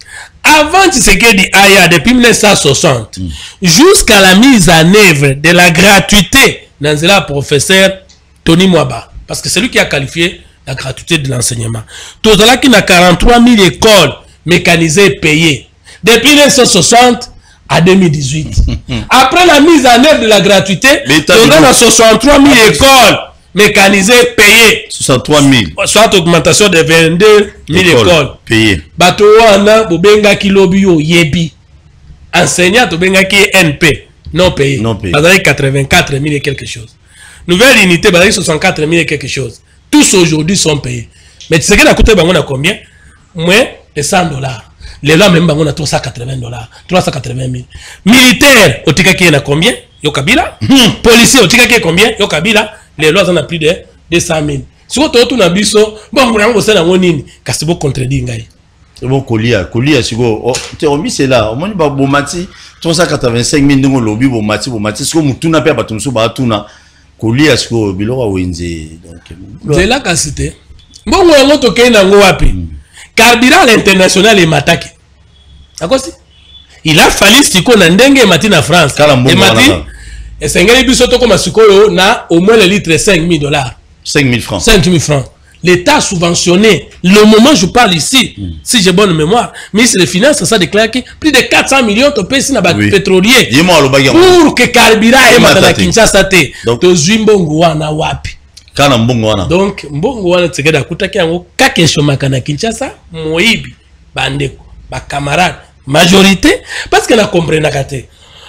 Avant Tshisekedi Aya, depuis mille neuf cent soixante, mm. jusqu'à la mise en œuvre de la gratuité, dans la professeur Tony Mwaba. Parce que c'est lui qui a qualifié la gratuité de l'enseignement. Tout cela qui n'a quarante-trois mille écoles mécanisées et payées. Depuis mille neuf cent soixante à deux mille dix-huit. Après la mise en œuvre de la gratuité, on a soixante-trois mille écoles mécanisées et payées. soixante-trois mille. Soit augmentation de vingt-deux mille écoles, écoles payées. Bato wana bobenga ki lobby yo yebi. Enseignant bobenga ki N P non payé. Non payé. Bazali quatre-vingt-quatre mille et quelque chose. Nouvelle unité bazali soixante-quatre mille et quelque chose. Tous aujourd'hui sont payés. Mais tu sais que la coûte bango na combien? Moins de cent dollars. Les lois même bango na trois cent quatre-vingts dollars, trois cent quatre-vingt mille. Militaire, au tika qui est na combien? Yo kabila. Hmm. Policier, au tika qui est combien? Yo kabila. Les lois en a plus de deux cent mille. Si vous avez tout na biso, bon vous avez ça na nini? Kasi bo contredire ngai. C'est bon colia, colia sigo. Oh, tu as mis c'est là. Au moins ba bomati trois cent quatre-vingt-cinq mille ndongo lobby bomati bomati. Sigo mutuna pe ba tumso ba tuna. Kolia sigo biloko wenze donc c'est là qu'a cité bon ngo to kena ngo wapi carburant international et mataki akosi il a fallu siko na ndenge matina France et mati et sengeli biso to comme sikoyo na au moins le litre cinq mille dollars cinq mille francs cinq mille francs l'État subventionné le moment où je parle ici mm. si j'ai bonne mémoire ministre des Finances ça déclare que plus de quatre cents millions de pèse na ba pétrolier pour que carburant et matana Kinshasa te to zwimbongo wana wapi kana mbongo wana donc mbongo wana tsekeda kutaki yango kake shomaka na Kinshasa moyibi bandeko ba camarade majorité parce que na comprendre kate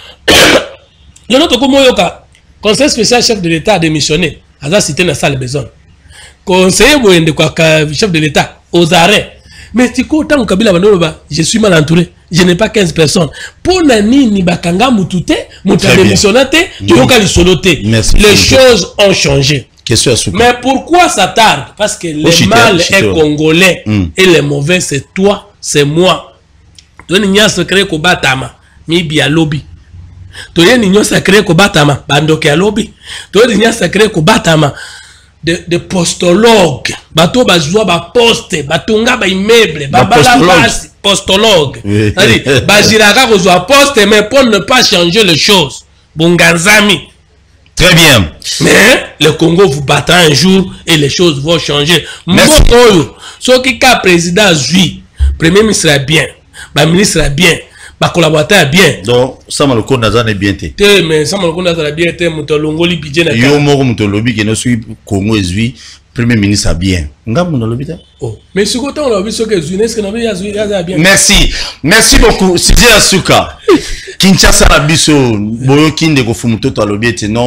le notre comme yoka conseil spécial chef de l'État a démissionné aza cité na salle besoin conseiller boyende kwa chef de l'État aux arrêts mais tiko tant kabila bandolo ba je suis mal entouré je n'ai pas quinze personnes pour nani ni bakanga mutute muta démissionné te tu yoka li soloté les choses ont changé. Mais pourquoi ça tarde? Parce que le mal est congolais mm. et le mauvais c'est toi, c'est moi. Tu n'y a secret ko batama, mi bia lobby. Tu n'y a secret ko batama, bandoke a lobby. Tu n'y a secret ko batama de de postologue. Bato bazwa ba poste, batunga ba immeuble, ba bala postologue. C'est-à-dire bajiraka ko zwa poste mais pour ne pas changer les choses. Bunganzami. Très bien. Mais le Congo vous battra un jour et les choses vont changer. Merci. Ce qui est président Zui, premier ministre est bien, le ministre est bien, le collaborateur est bien. Donc, ça m'a le compte d'Azan est bien. Mais ça m'a le compte d'Azan est bien. Moutolongoli budget. Yo moro Moutolobi qui ne suit Congo et Zui, premier ministre est bien. Oh. Mais ce côté on a vu ce que Zui n'est-ce que nous avons bien. Merci. Merci beaucoup. Sidi Asuka. Kinshasa na biso boyo kinde ko fumuto to alobi ete non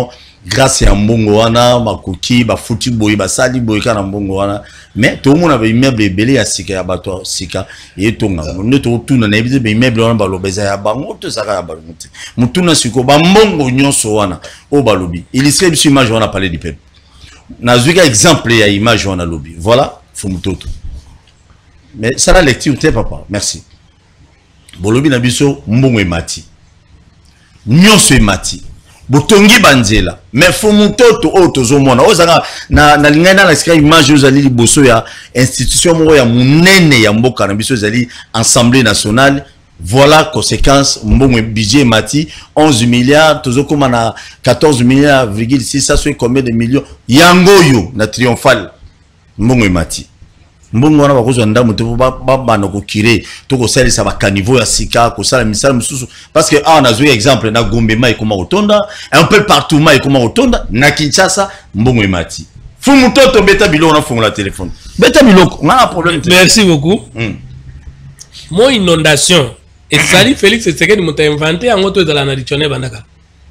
grâce à mbongo wana makoki ba futi boy ba sali boy kana mbongo wana mais tout le monde avait immeuble belé ya sika ya bato sika et tonga ne to tuna na bize be immeuble wana ba lobeza ya bango to saka ya bango te mutuna siko ba mbongo nyonso wana o ba lobi illustré biso image wana parler du peuple na zuika exemple ya image wana lobi voilà fumutoto mais ça la lecture te papa merci bolobi na biso mbongo emati nyonso emati botongi banzela mais fumutoto o tozomona ozanga na na lingana na sika image ozali liboso ya institution moko ya munene ya mboka na biso ezali Assemblée nationale. Voilà conséquence mbongo budget emati onze milliards tozokoma na quatorze milliards virgule six ça soit combien de millions yangoyo na triomphal mbongo emati mbongo wana bakozwa ndamu te ba bana ko kire to ko salisa ba caniveau ya sika ko sala misala mususu parce que ah na zoe exemple na Gombe mai koma otonda un peu partout mai koma otonda na Kinshasa mbongo emati fumu toto beta biloko na fungola téléphone beta biloko on a un problème. Merci beaucoup. mm. Mon inondation et Sali Félix Tshisekedi muta inventé en auto de la traditionnelle bandaka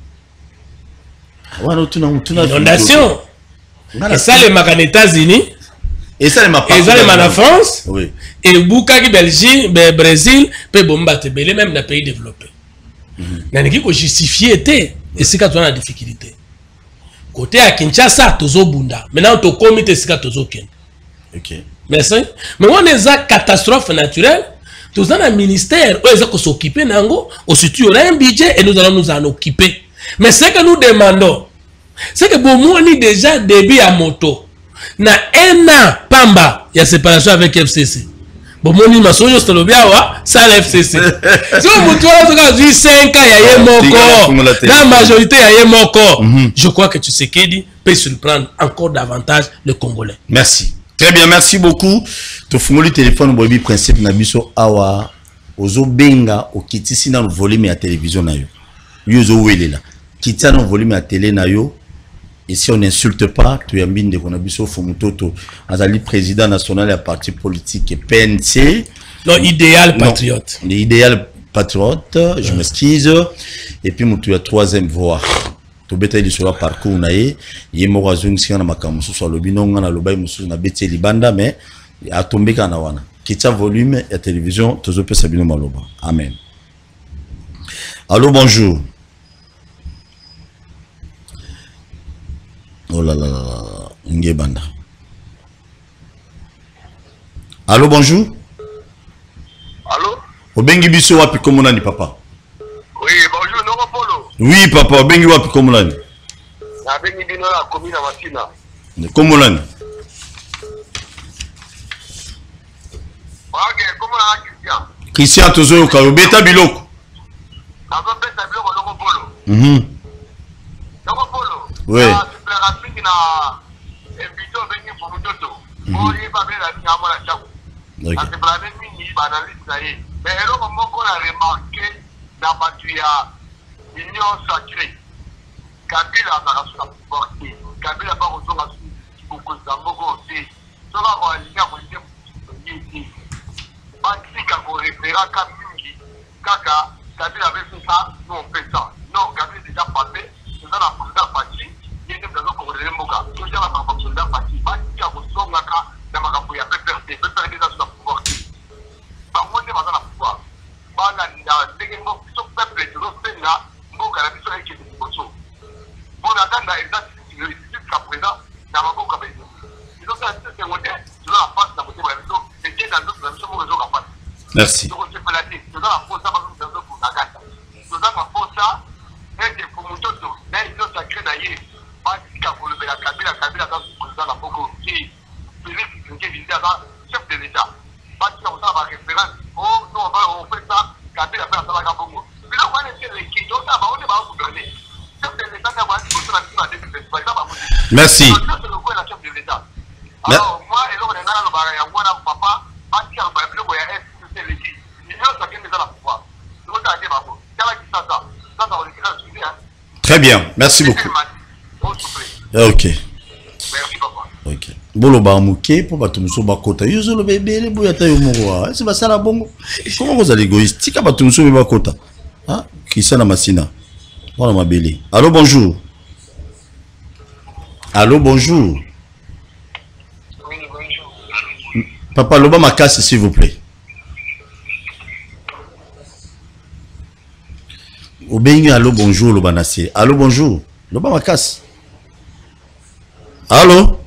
wana tuna tuna inondation et ça les macan États-Unis et ça les macan et ça les macan France oui et Bukaki Belgique Brésil pe bomba te belé même dans pays développés na niki ko justifier était et c'est quand on a difficulté côté à Kinshasa tozo bunda maintenant to comité c'est quand tozo ken. OK merci mais on est à catastrophe naturelle tous dans un ministère où ils s'occuper nango aussi tu auras un budget et nous allons nous en occuper mais ce que nous demandons c'est que bon moi ni déjà début à moto na un an pamba il y a séparation avec F C C bon moi ni masoyo stolobia wa ça F C C si on moto là tu cinq ans ya yemoko la majorité ya yemoko je crois que tu sais qu'il peut surprendre encore davantage le Congolais. Merci. Très bien, merci beaucoup. Tu fais le téléphone bobi principe na biso awa ozo benga o kitisi na volume ya télévision na yo. Yo zo welela. Kitisa na volume ya télé na yo. Et si on n'insulte pas, tu yambine de konabiso fumutoto azali président national ya parti politique P N C. Non, idéal patriote. Non, idéal patriote, je m'excuse. Et puis mutu ya troisième voie. To beta ili sur parcours na ye ye mo razung singa na makamusu so lobi nonga na lobai musu na beti libanda mais a tombé kana wana kitsa volume ya télévision tozo pesa bino maloba amen. Allô bonjour. Oh là là là nge banda. Allô bonjour. Allô Obengi biso wapi komona ni papa? Oui bonjour Noro Polo. Oui papa bengi wapi komolani? Na bengi bino la commune ya Masina. Komolani. OK, komolani Christian. Christian tozo ka obeta biloko. Azo beta biloko Noro Polo. Mhm. Noro Polo. Oui. Na super na invito bengi fumutoto. Ori ba bela nyama la chaku. OK. Ate blame mingi ba na liste na ye. Mais eloko moko na remarquer na batu ya Union sacrée. Kabila a porté. Kabila pas retourner à beaucoup d'amboko aussi. Ça va voir les gars, vous dites, Bansi kako référa Kabingi, Kaka, Kabila avait fait ça, nous on fait ça. Non, Kabila déjà passé, c'est ça la présidente partie, il est dans le Congrès de Mboka. Tout ça la présidente partie, Bansi kako Songaka, dans ma capo, il y a P P R D, P P R D dans la pouvoir. Par contre, c'est pas dans la pouvoir. Bana, il y a des gens qui sont peuple, qui sont faits là. Bon, attends, jusqu'à présent, dans ma boucle, ils ont fait un certain modèle, ils ont la face dans votre réseau, et qui est dans notre réseau, mon réseau la face. Merci. Donc, c'est pas la tête, ils ont la force, ça va nous donner pour la gâte. Ils ont la force, et des promotions, là, ils ont sacré d'ailleurs, pas si qu'à pour le la Kabila, la Kabila, dans le président, la Boko, qui est Félix, qui est visité à chef de l'État. Pas si on va référence, oh, nous, on fait ça, Kabila fait ça, la Boko. Merci. Alors, moi, et l'on très bien, merci beaucoup. Ok. Merci, papa. Ok. Bolo ba muke pour ba tumuso ba kota. Yuzo lo bebe le boya tayo mwa. C'est pas ça la bongo. Comment vous allez égoïste? Tika ba tumuso ba kota. Ah, Christian Masina. Voilà ma belle. Allô bonjour. Allô, bonjour. Oui, bonjour. Papa Loba Makasi, s'il vous plaît. Obengi, allô, bonjour, Loba Nassé. Allô, bonjour. Loba Makasi. Allô?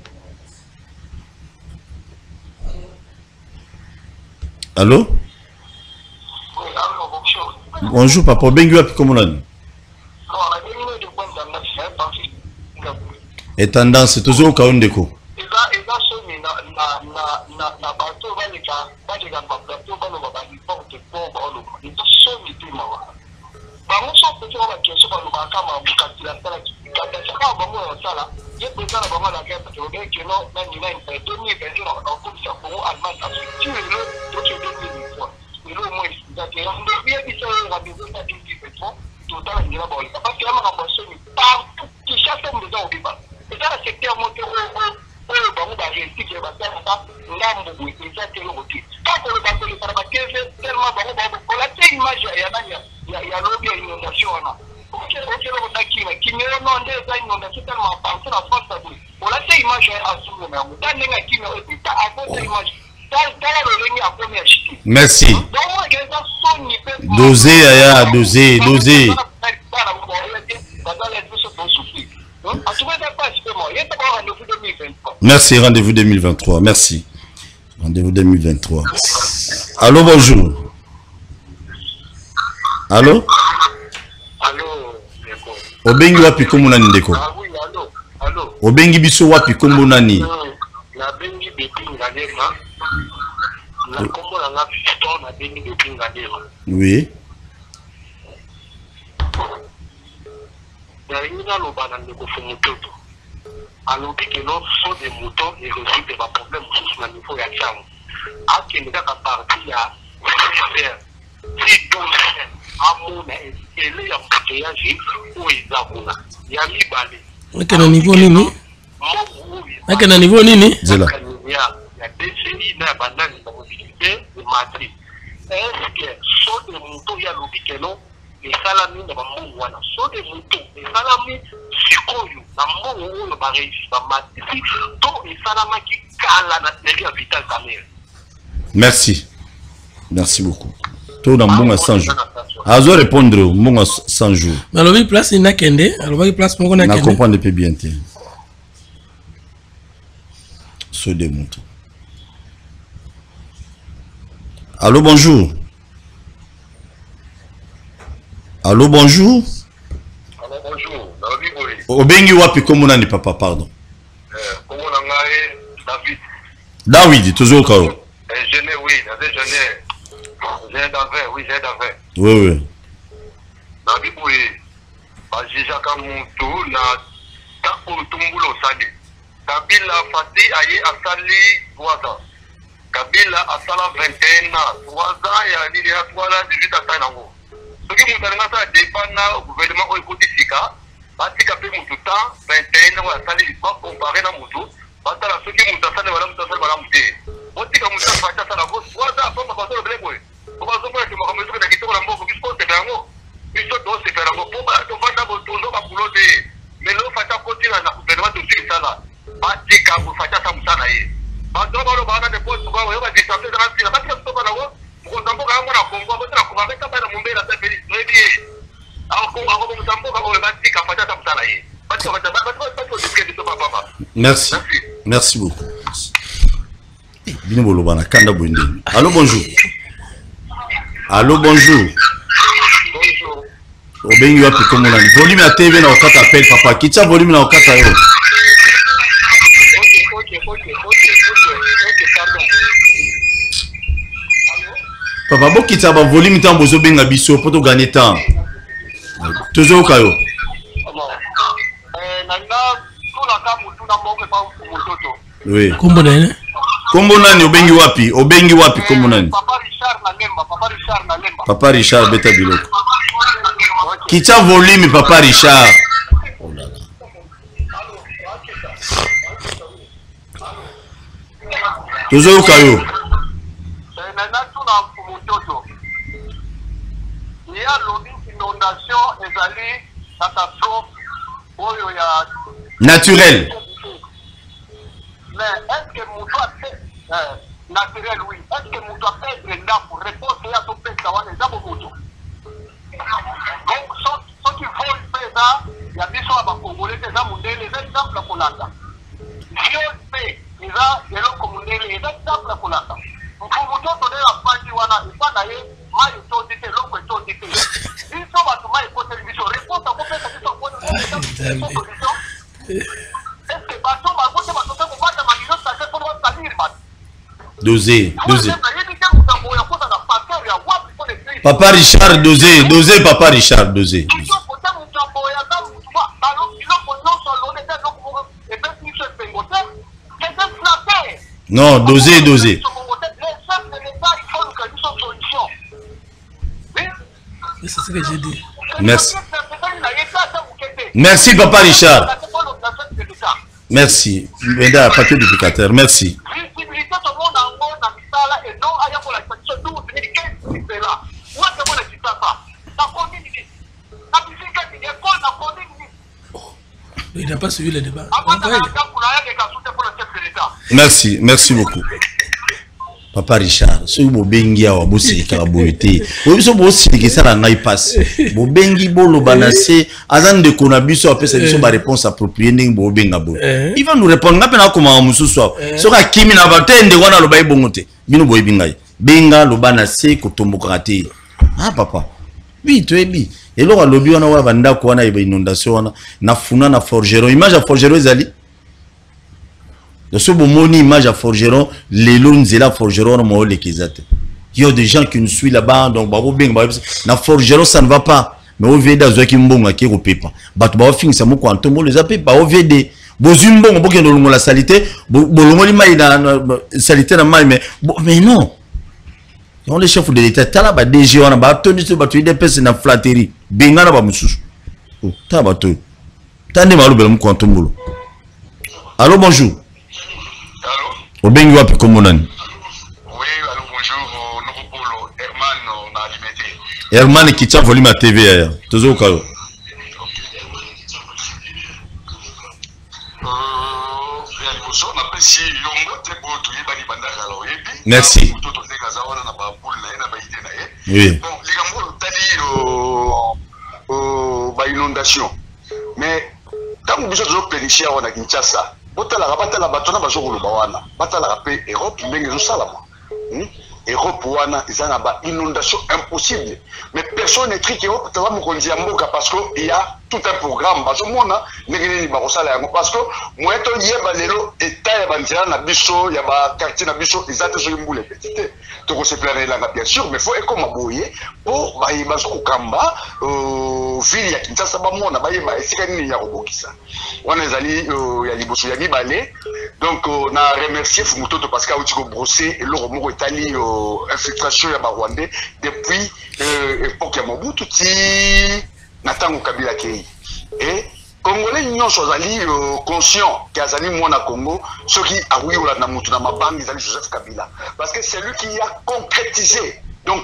Allô? Bonjour, papa. Obengi, wapi komolani? Et tendance, toujours au cas ndeko. Merci. Dosé, aya, dosé, dosé. Merci, rendez-vous deux mille vingt-trois. Merci. Rendez-vous deux mille vingt-trois. Allô, bonjour. Allô? Allô, Obengi wapi komuna ndeko? ah oui, allô, allô. Obengi biso wapi komuna ni? Na bengi bepi ngalema. Na kombo na nga fiston na bengi bepi ngalema. Oui. Na ina loba na ndeko fumutoto. alobi que non sont des moutons et résoudre des problèmes sur le niveau de chambre. À qui nous a parti à faire si douze amuna et les embouteillage où ils abuna. Il y a mis balé. Ok, na niveau nini? Ok, na niveau nini? Zela. Il y a des séries de bananes de mobilité de matrice. Est-ce que sont des moutons il y a l'obi que non? Les salami de maman wana sont des moutons. Les salami sikoyo na mbongo oyo ba réussi ba matrice to les salama qui kala na derrière vital camel. Merci. Merci beaucoup. Tout dans bon à cent jours. Azo répondre bon à cent jours. Mais alors, place il n'a qu'ende. Alors, il place mon on a comprendre depuis bien. Ce des moutons. Allô, bonjour. Allô, bonjour. Allô, bonjour. David. Obengi wapi komuna ni papa, pardon. Euh, comment on a David. David, toujours au cas où. Je n'ai, oui, je n'ai. J'ai d'avant, oui, j'ai d'avant. Oui, oui. David, oui. Bajija Kamuntu, na Tapu Tumbulo Sali. Kabila Fati Aye Asali Waza. Kabila Asala vingt et un ans. Waza, il y a l'idée à toi là, dix-huit à Tainango. Ce qui nous a dépend au gouvernement au Kotisika, Batika Pe Mututa, vingt et un ans, Asali, comparé à Moutou, Batala, ce qui nous a fait, voilà, nous a fait, voilà, Mouté. Botika Moussa Fata Salavo, Waza, à forme de passer le blé. On va se faire que ma maison est dans la mort, puisque c'est un mot. Puisque c'est faire un mot. Pour pas te vendre votre tour, va couler. Mais l'eau Fata continue à gouvernement de suivre ça là. Batika, vous faites ça, Moussa Naïe. Batika, vous avez des postes, vous avez des chantiers dans la ville. Batika, vous avez des vous avez un Congo, vous avez un Congo, vous avez un Mumbai, vous avez un Congo, vous avez un Congo, merci. Merci beaucoup. Allô, bonjour. Allô, bonjour. Bonjour. Obengi wapi komona ni volume ya T V na wakati appel papa. Kicha volume na wakati yo. Ok, ok, ok, ok, ok, ok, pardon. Papa, bo kita ba volume tambo zo benga biso pour to gagner temps. Toujours kayo. Eh, nanga tuna kama tuna mbongo pa mtoto. Oui. Kombo nani? Kombo nani obengi wapi? Obengi wapi kombo nani? Papa Richard na Lemba, Papa Richard na Lemba. Papa Richard beta biloko. Kicha volume Papa Richard. Oh là là. Toujours kayo. Eh, nanga tuna mtoto. Il y a l'inondation ezali catastrophe oyo ya Naturel. mais est-ce que mon doigt naturel, oui. Est-ce que mon doigt perdre une dame pour répondre à son père, ça va les âmes au moto? Donc, ceux qui veulent faire ça, il y a des gens à Congolais, des âmes, les exemples à Kolanda. Viol fait, les âmes, les gens comme les exemples à Kolanda. Pour vous donner la partie, il n'y a pas d'ailleurs, mais il faut dire, l'homme est tout dit. Ils sont à tout le monde, il faut répondre à vos pères, ils sont à vos pères. Dosé, dosé. Papa Richard, dosé, dosé, papa Richard, dosé. Non, dosé, dosé. C'est ce que j'ai dit. Merci. Merci, papa Richard. Merci. Mesdames, papier d'éducateur, merci. Il n'a pas suivi le débat. Merci, merci beaucoup. Papa Richard, ce que vous bengi à Wabossi Karaboete, vous savez aussi que ça n'a pas passé. Vous bengi bolo banase, azan de konabiso après cette une réponse appropriée n'ing bo bengabo. Il va nous répondre. N'a pas comment on se soit. Ce que Kimi n'a pas été de wana lo bayi bongote. Bino boy bingai. Benga lo banase kotombokrate. Ah papa. Oui, tu es bi. Et là le lobby wana wa banda ko wana iba inondation wana na funa na forgeron. Image à forgeron ezali. De ce moment, image à Forgeron, les loans et la Forgeron, moi, les Kizate. Il y a des gens qui nous suivent là-bas, donc, bah, na Forgeron, ça ne va pas. Mais au V D, dans qui mbonga qui repépa. Bah, tu vas finir ça, moi, quand on les appelle, bah, au V D. Bozumbo, on peut que la salité, bolongo li mai na salité na mai, mais, mais non. On les chefs de l'État, t'as là, bah, D G, on a, bah, tenu sur, bah, tu des personnes na flatterie. Benga na ba musu. Oh, t'as bah, tu. T'as des malou, belum, quand on boulot. Allô, bonjour. Obengi wapi komonani? Oui, allô, bonjour, nous polo Herman na alimité. Herman qui tient volume à T V aya. Tozo kayo. Euh, ya liboso na pesi yongo te bo to yebani bandaka lo yebi. Merci. To to teka za wana na ba pool na na ba ide na ye. Oui. Bon, ligambo tali o o ba inondation. Mais tant biso zo planifier wana Kinshasa. Botala batala batona bazokolo bawana batala pe Europe ndenge zo salama Europe wana izana ba inondation impossible mais personne n'écrit que Europe tala mokonzi ya mboka parce que il y a tout un programme bazomona ndenge nini bakosala yango parce que moi to yeba lelo état ya banzela na biso ya ba quartier na biso izate zo mbule petite to ko se planer là bien sûr mais faut eko maboye pour ba bazo kamba euh ville ya Kinshasa ba mona ba yeba esika nini ya kobokisa wana ezali ya liboso ya mibale donc na remercier Fumutoto parce que auti ko brosser et loro moko etali infiltration ya ba Rwandais depuis époque ya Mobutu ti natango Kabila kei et Congolais nyonso azali conscient qu'azali mwana Congo ce qui a oui na mutu na mabangi ezali Joseph Kabila parce que c'est lui qui a concrétisé donc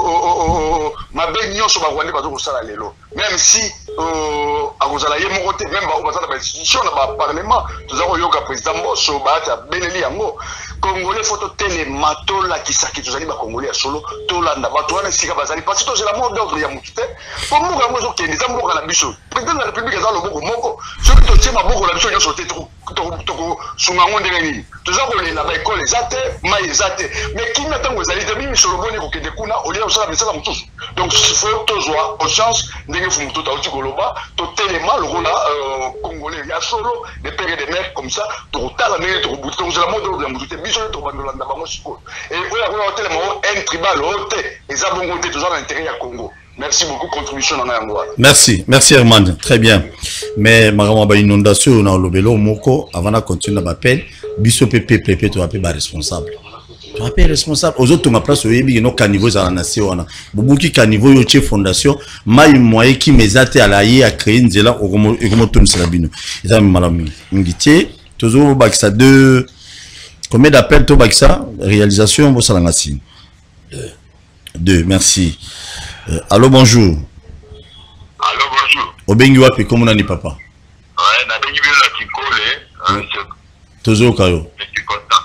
ma ben nyonso ba Rwandais bazo kosala lelo même si akozala ye moko te même ba bazala ba institution na ba parlement tozako yoka président Mboso ba ta beneli yango Congolais photo télé matola kisaki tozali ba Congolais ya solo tolanda bato wana sika bazali parce que tozela mot d'ordre ya mutute ko muka mozo kende za mboka na biso président de la république azalo boko moko soki totie maboko na biso nyonso te to to sunga ngonde ngeni tozako lela ba école ezate mai ezate mais qui n'attend aux alliés de mimi solo boni ko kende kuna au lieu de ça ça mutusu donc faut tozwa au chance ndenge Fumutoto auti koloba to téléma le rôle Congolais ya solo des pères et des mères comme ça to tala ndenge to buto tozela mot d'ordre ya mutute biso to bandolanda bango siko et oya ko téléma un tribal ote eza bongo te tozala intérêt ya Congo. Merci beaucoup contribution dans yango. Merci, merci Herman, très bien. Mais marama ba inondation na lobelo moko avant de continuer ba appel, biso pepe pepe to appel ba responsable. Tu appelles responsable aux autres ma place au yebi no caniveau za na nation wana. Bubuki caniveau yo che fondation, mai moyen qui mezate à la ye a créer nzela okomo okomo tonu salabino. Eza malami. Ngiti tozo ba ça deux combien d'appels to ba ça réalisation bo salanga si. Deux. Deux, merci. Euh, allô, bonjour. Allô, bonjour. Obengi wapi, comment on a dit papa? Ouais, na bengi bien la Kikole. Tozo Kayo. Monsieur Constant.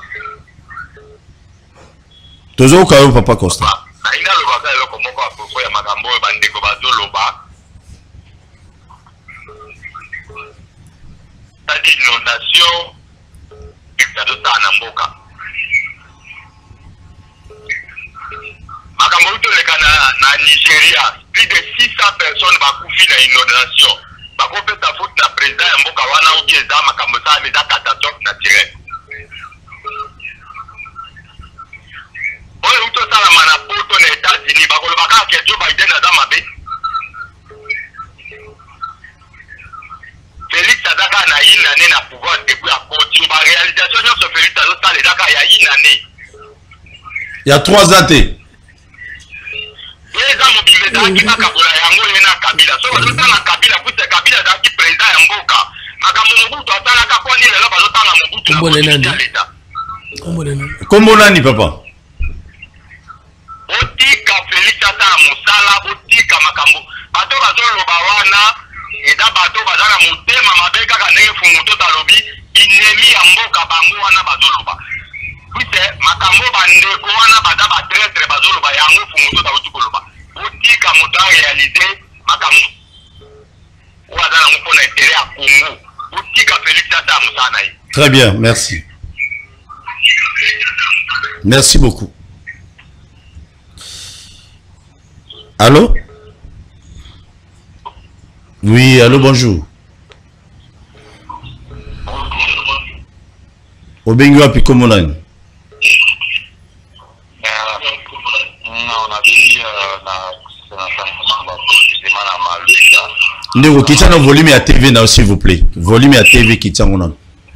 Tozo Kayo, Papa Constant. Naina le baka eloko moko apropos ya makambo oyo bandeko bazoloba. C'est inondation dictateur na mboka. Makambo utoleka na na Nigeria, plus de six cents personnes bakufi na inondation. Bakopesa faute na président ya mboka wana ubi eza makambo sa meza catastrophe naturelle. Oyo utosalama na poto na États-Unis bakolobaka ke Joe Biden aza mabe. Félix azaka na inane na pouvoir depuis à côté. Ba réalisation nyonso Félix azosala ezaka ya inane. Il y a trois ans. Eza mobimbe ezalaki kaka bola yango ye na Kabila. So bazotala Kabila kuta Kabila azalaki président ya mboka. Makambo Mobutu atalaka kwani lelo bazotala Mobutu. Kombo nani papa? Otika Félix ata mosala otika makambo. Bato bazoloba wana eza bato bazala motema mabe kaka ndenge funguto talobi inemi ya mboka bango wana bazoloba. Kuite makambo bandeko wana baza ba traître bazoloba yango funguto ta utukoloba. Otika moto a réalisé makambo. Ouazala mpona intérêt à Congo. Otika Félix ata mosala yi. Très bien, merci. Merci beaucoup. Allô? Oui, allô, bonjour. Obengo api komonani. Ndeko kitana volume ya T V na s'il vous plaît. Volume ya T V kitana non.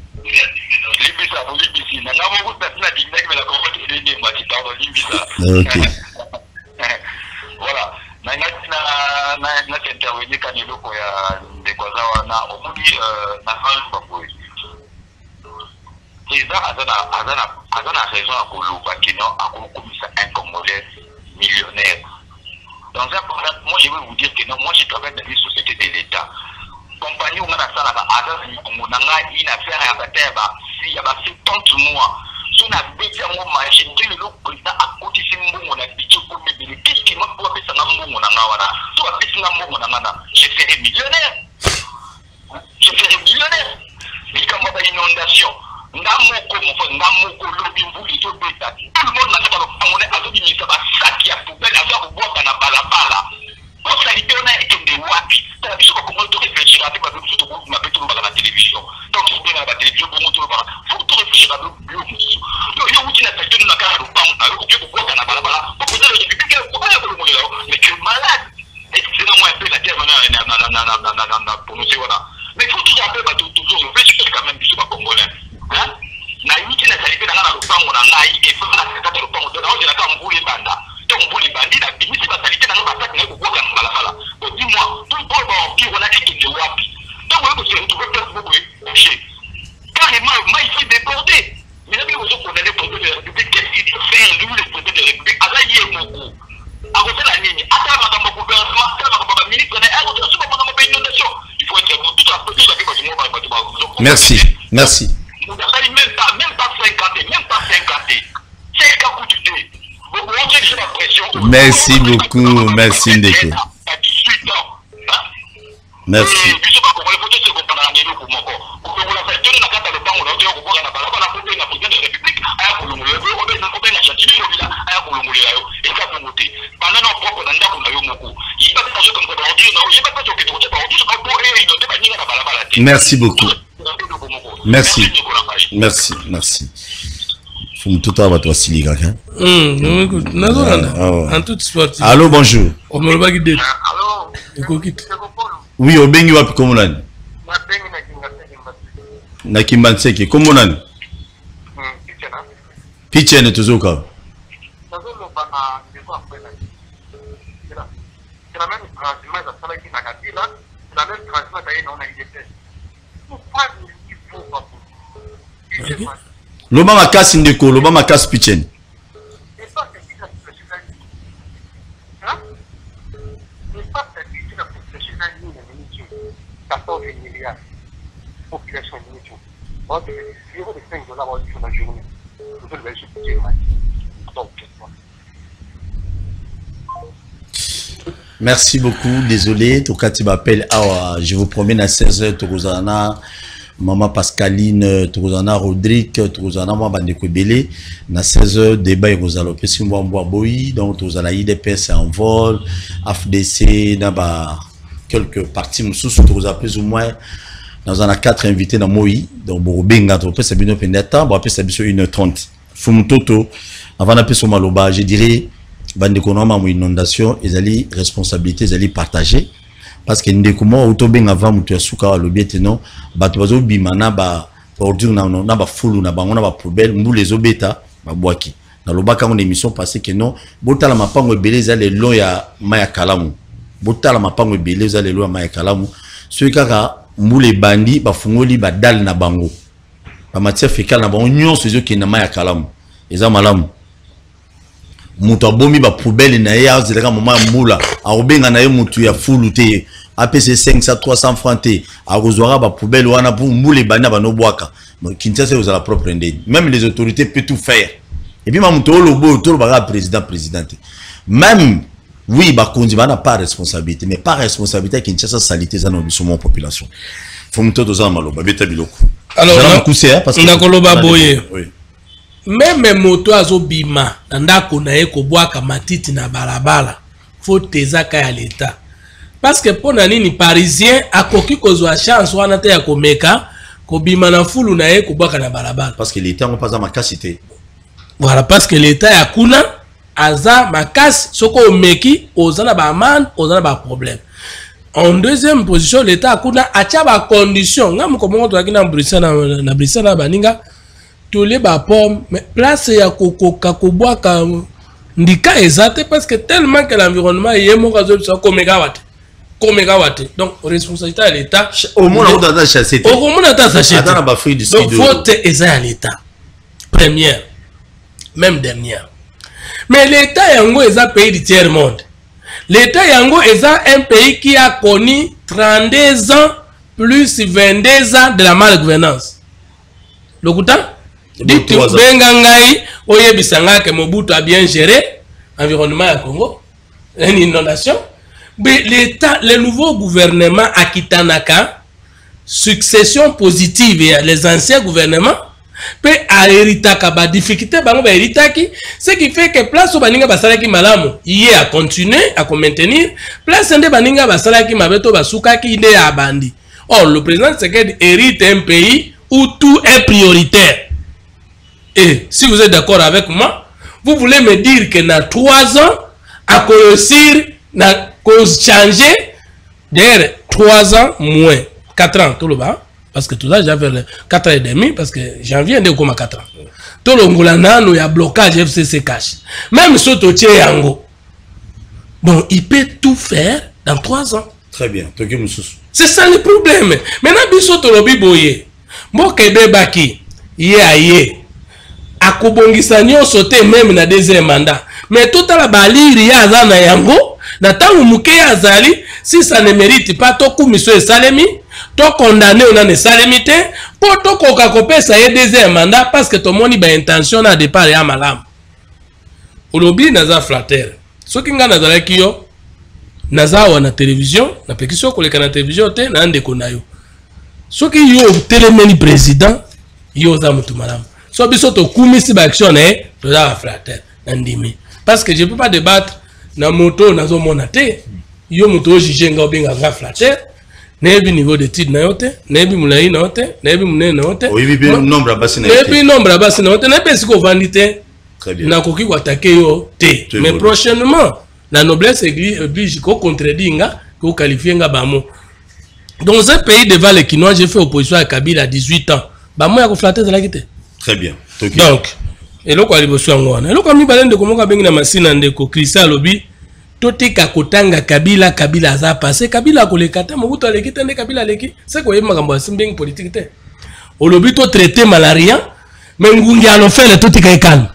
OK. Voilà. Na na na na intervenir quand il faut ya ndekwaza wana omudi na France baboy. Président azana azana azana raison à koluba kino akokomisa un Congolais millionnaire. Dans un problème, moi je veux vous dire que non, moi je travaille dans une société de l'État. Compagnie où on a ça là, azana on a une affaire à Bateba, si y a pas soixante mois. Si on a besoin de machine, le président a cotisé mon habitude pour me bénéficier. Qu'est-ce qui m'a pour faire ça dans mon anawana? Toi, qu'est-ce que mon anawana? Je serai millionnaire. Je serai millionnaire. Mais comme on a inondation, Namoko, Namoko, lobby, vous, les autres bêta. Tout le monde n'a pas le monde a dit ça va sac à poubelle, à faire boire dans la balabala. Quand ça a été, on a été des wapi. Tu as vu comment tu réfléchis à la télévision, tu m'as tout dans la télévision. Donc, tu peux la télévision, pour montrer le bar. Faut tout réfléchir à l'autre. Donc, il y a aussi la question de la carte au pan. Alors, tu peux boire dans la balabala. Pour poser le début, pourquoi il y a le monde là? Mais tu es malade. Et c'est là, moi, un peu la terre, pour nous, c'est voilà. Mais il faut toujours un peu, toujours réfléchir quand même, du super congolais. Hein? Na yuti na qualité na na lupango na ngai e fa na kata lupango na oje na ka mbuli banda to mbuli bandi na bimisi ba qualité na ba na ko kwa na balabala to dis-moi tout bon bon qui on a qui de wapi to ko ko se tu peux faire beaucoup chez carrément moi ici débordé mais là vous on allait pour de la République qu'est-ce qu'il fait lui le président de la République ala yé moko a ko la nini ata ba ka gouvernement ata ba ka ministre na a ko so ba na ba inondation il faut être tout à fait ça que ba ba ba Merci, merci. Même pas, même pas cinquante, même pas cinquante. C'est qu'à coup du thé. Vous montrez que j'ai la pression. Merci beaucoup, merci Ndeko. À dix-huit ans. Merci. Merci beaucoup. Merci. Merci, merci. Faut me tout avoir toi si les gars. Hum, écoute, en toute sportive. Allô, bonjour. On me va guider. Allô. Oui, au bengi wapi comme on a. Na Kimbanseke, comme on a. Pichene tuzuka. Loba makasi ndeko, loba makasi pichene. Population Merci beaucoup, désolé. Tout cas, tu m'appelles. Ah, je vous promets à seize heures, Tokozana, Maman Pascaline, Tokozana, Rodrigue, Tokozana, moi, Bandeko Belé. À seize heures, débat, il vous a l'opé, si moi, moi, boy. Donc, Tokozana, I D P S en vol, A F D C, dans quelques parties, nous sous, Tokozana, plus ou moins. Nous en a quatre invités dans Moi. Donc, Borobinga, Tokozana, c'est bien, on temps, bon, après, c'est bien, une heure trente. Fumutoto, avant d'appeler sur Maloba, je dirais, Bandekonoma, mon inondation, ils allaient responsabilité, ils allaient partager. Parce que nous avons auto bien avant, nous avons le bien non, batuazo bimana ba ordure na na ba fulu na ba on a ba poubelle, nous les obeta ba boaki. Dans le bas quand on émission passé que non, bota la mapango belé za le long ya maya kalamu. Bota la mapango belé za le long ya maya kalamu. Ceux kaka mbule bandi ba fungoli ba dal na bango. Ba matière fécale na ba union ceux qui na maya kalamu. Eza malamu. Mutu abomi ba poubelle na ye azilaka mama mbula aobenga na ye mutu ya fulu te A P C cinq cents trois cents francs te arozora ba poubelle wana pour mbule bana ba no boaka Kinshasa vous a la propre ndeni même les autorités peuvent tout faire et puis mamuto lobo to ba président président même oui ba konzi bana pas responsabilité mais pas responsabilité Kinshasa salité za no bisomo population faut muto doza maloba beta biloko alors on a coussé parce que ndakoloba boye oui. Même moto azo bima ndako na ye ko boaka matiti na balabala faut tezaka ya l'état parce que pona nini parisien akoki kozwa chance wana te ya komeka ko bima na fulu na ye ko boaka na balabala parce que l'état on pas à makasité voilà parce que l'état ya kuna aza makasi soko omeki ozana ba amende ozana ba problème. En deuxième position l'état akuna acha ba condition ngam ko mongo to akina Bruxelles na, na Bruxelles na baninga tous les bas pommes mais place ya kokoka koboaka ndika ezate parce que tellement que l'environnement est mon réseau soit comme mégawatts comme mégawatts donc responsabilité à l'état au moins on doit chasser au moins on doit chasser donc faute est à l'état première même dernière mais l'état yango est un pays du tiers monde l'état yango est un pays qui a connu trente-deux ans plus vingt-deux ans de la malgouvernance le coutant dit bengangai oye bisanga que Mobutu a bien géré environnement à Congo une inondation mais l'état le nouveau gouvernement à Kitanaka succession positive et les anciens gouvernements peut a hérité ba difficulté bango ba héritaki ce qui fait que place au baninga basala ki malamu y a continuer à maintenir place ende baninga basala ki mabeto basuka ki inde ya bandi. Or le président Tshisekedi hérite un pays où tout est prioritaire. Et si vous êtes d'accord avec moi, vous voulez me dire que dans trois ans, à réussir, à changer, d'ailleurs, trois ans moins, quatre ans, tout le bas, parce que tout ça, j'avais quatre ans et demi, parce que janvier, on est comme à quatre ans. Tout le monde, il y a blocage F C C cash. Même si tu es yango. Donc, il peut tout faire dans trois ans. Très bien. C'est ça le problème. Maintenant, biso to lobi boye. Mo kebe baki, yé aye. Akubongisa nyonso te même na deuxième mandat. Mais tout à la baliri ya azana yango, na tangu muke azali, si ça ne mérite pas to kumiso e salemi, to condamné on ne salemi te, po to koka kopesa ye deuxième mandat parce que to moni ba intention na départ ya malamu. Olobi naza flatter. Soki nga nazala kiyo, naza na télévision, na pekiso koleka na télévision te na ndeko na yo. Soki yo telemeni président, yo za mutu malamu. So biso to kumisi ba action eh to za flatter ndimi parce que je peux pas débattre na moto nazo mona te yo moto juger nga obenga nga flatter nebi niveau d'étude na yote nebi mulai na yote nebi munene na yote oui oui nombre abasi na yote nebi nombre abasi na yote nebi siko vandité très bien na koki ko attaquer yo te mais prochainement la noblesse oblige ko contredire nga ko qualifier nga bamo dans un pays devant les Kinois j'ai fait opposition à Kabila à dix-huit ans bamo ya ko flatter de la quitté. Très bien. Okay. Donc, et là quoi les besoins ngwana. Et là comme ni balende comment ka bengi na masina ndeko Christian lobi totika kotanga Kabila Kabila aza passé Kabila ko le kata Mobutu le kitende Kabila leki c'est quoi makambo ya simbeng politique te. O lobi to traiter malaria mais ngungi alo faire le totika ekana.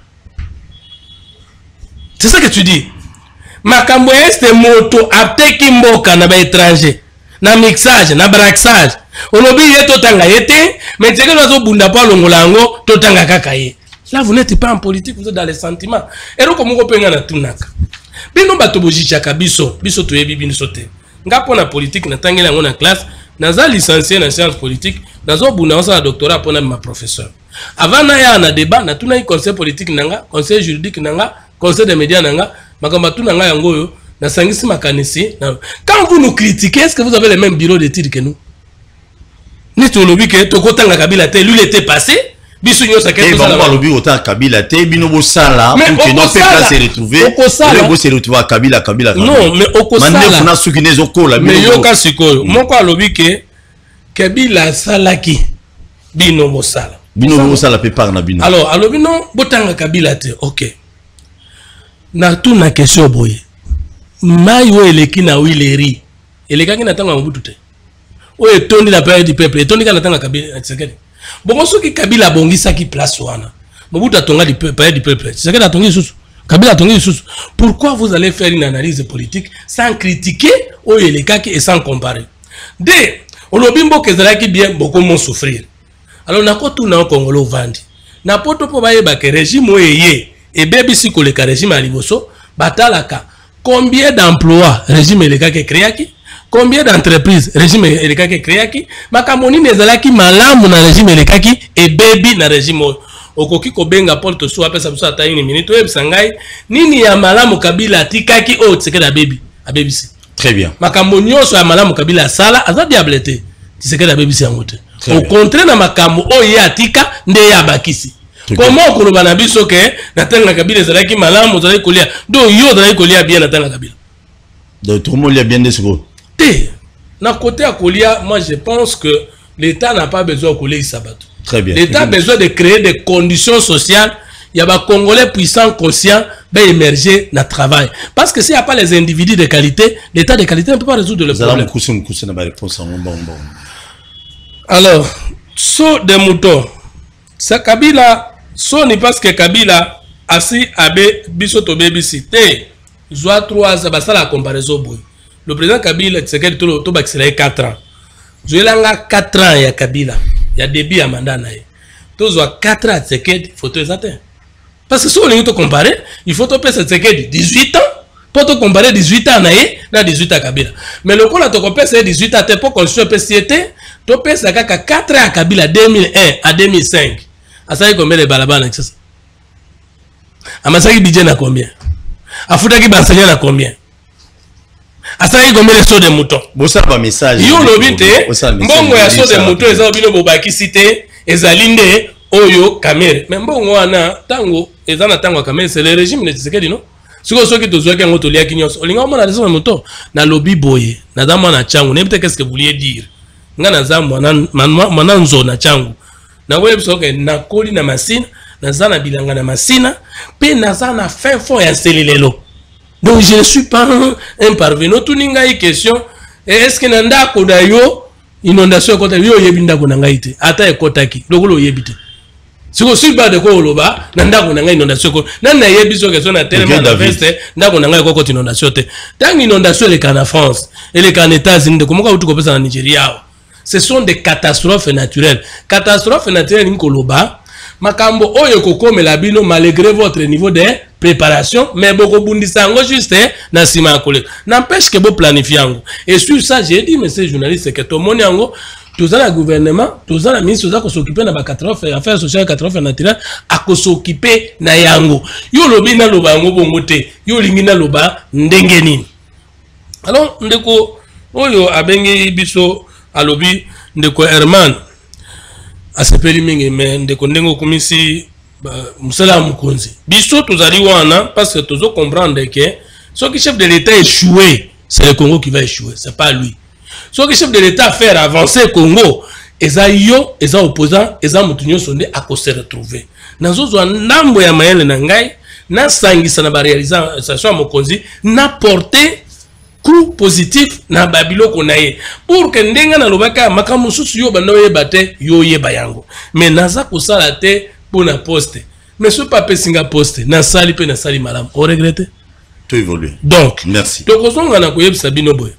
C'est ça que tu dis. Makambo este moto apteki mboka na ba étranger na mixage na braxage. Olobi ye totanga yete mais c'est que nous avons bunda pa longolango totanga kaka ye. Là vous n'êtes pas en politique, vous êtes dans les sentiments. Et donc comment on peut na tunaka. bino bato bojichaka biso biso toyebi biso te nga pona politique natangeli yango na classe naza licencié na science politique nazo buna osala doctorat pona ma professeur avant na ya na débat na tuna conseil politique nanga conseil juridique nanga conseil des médias nanga makamba tuna nga yango yo na sangisi makanisi quand vous nous critiquez est-ce que vous avez le même bureau d'études que nous ni to lobi ke to kotanga Kabila te lui il était passé biso nyo sa quelque chose là lobi autant Kabila te bino bo sala pour que nos peuples se retrouver le bo se retrouver à Kabila Kabila non mais okosala mande funa sukine zokola mais yo ka sikoyo moko alobi ke Kabila salaki bino bo sala bino bo sala pe par na bino alors alobi non botanga Kabila te OK na tout na question boye mayo eleki na wileri elekaki na tanga mbutu te o etondi la période du peuple etondi kana tanga Kabila Tshisekedi bongo soki Kabila bongisa ki place wana mobutu atonga di période du peuple Tshisekedi atongi susu Kabila atongi susu pourquoi vous allez faire une analyse politique sans critiquer o elekaki et sans comparer de olobimbo kezalaki bien beaucoup mon souffrir alors nako tout na Congolo vandi na poto po bayeba ke régime oyeye et bebisi ko le régime à liboso batalaka combien d'emplois régime elekaki créaki combien d'entreprises régime elekaki créaki makamoni nezalaki malamu na régime elekaki et bebi na régime okoki ko benga porte so apesa biso ata une minute oyebisa ngai nini ya malamu Kabila tikaki o Tshisekedi abebi abebisi très bien makambo nyonso ya malamu Kabila sala aza diablete Tshisekedi abebisi yango te au contraire na makambo oyo atika nde ya bakisi comment koloba na biso ke natanga Kabila ezalaki malamu zalaki kolia donc yo zalaki kolia bien natanga Kabila donc tout le monde lia bien de secondes té na côté à kolia moi je pense que l'état n'a pas besoin de coller sabato très bien l'état a besoin de créer des conditions sociales il y a des Congolais puissants conscients ben émerger dans le travail parce que s'il n'y a pas les individus de qualité l'état de qualité ne peut pas résoudre le problème alors saut des moutons ça Kabila so ni parce que Kabila asi abe biso to bebisi te zoa trois ans basala comparaison boy le président Kabila Tshisekedi to to bakisela quatre ans zoelanga quatre ans ya Kabila ya début ya mandat na ye to zoa quatre ans Tshisekedi photo exacte parce que si on est to comparer il faut to pesa Tshisekedi dix-huit ans pour te comparer dix-huit ans na ye na dix-huit ans Kabila mais le ko la to pesa dix-huit ans te pour construire société to pesa kaka quatre ans Kabila deux mille un à deux mille cinq. Asaki combien de balabala na kisa? Amasaki budget na combien? Afutaki bansanya na combien? Asaki combien de sauts de moutons? Bosa ba message. Yo lobite mbongo ya sauts de moutons eza bino bobaki cité ezalinde oyo kamere. Mais mbongo wana tango eza na tango kamere c'est le régime de Tshisekedi non? Siko soki tozwaki ngo toliaki nyonso. Olinga mona na sauts de moutons na lobby boye. Na zama na changu. N'importe qu'est-ce que vous vouliez dire? Nga na zama na mwana nzo na changu. Na web soke na koli na masina na zana bilanga na masina pe na zana fin fond ya selelelo donc je ne suis pas un parvenu tout ninga yi question est-ce que nanda ko da yo inondation ko ta yo yebinda ko nanga ite ata e kotaki lokolo yebite siko super de ko loba nanda ko nanga inondation ko nanda yebiso ke so na tellement na veste nda ko nanga ko ko inondation te tant inondation le kana France et le kana États-Unis de comment ka utu ko pesa na Nigeria. Ce sont des catastrophes naturelles. Catastrophes naturelles, Nkoloba, makambo oyo kokome la bino malgré votre niveau de préparation, mais beaucoup bundisango juste na sima akole. N'empêche que vous planifiez ango. Et sur ça, j'ai dit, monsieur journaliste, que tout le monde ango, tous le gouvernement, tous les ministres, tous les s'occuper de la catastrophe, affaires sociales, catastrophe naturelle, à s'occuper na yango. Yo lobi na loba ango bongote, yo lingi na loba ndengeni. Alors, ndeko oyo abenge biso alobi ndeko Herman asepeli mingi me ndeko ndengo komisi musala mukonzi biso tozali wana parce que tozo comprendre que ce qui chef de l'état échoué c'est le Congo qui va échouer c'est pas lui ce qui chef de l'état faire avancer le Congo eza yo eza opposant eza mutunyo sonde à se retrouver nazozo ndambo ya mayele na ngai na sangisa na ba réalisation mokonzi na porter coup positif na babilo konaye pour que ndenga na lobaka makamu susu yo banda yebate yo yeba yango mais naza kosala te pour na poste mais ce pas pesinga poste na sali pe na sali malam on regrette tout évolue donc merci to kozonga na koyebisa bino boy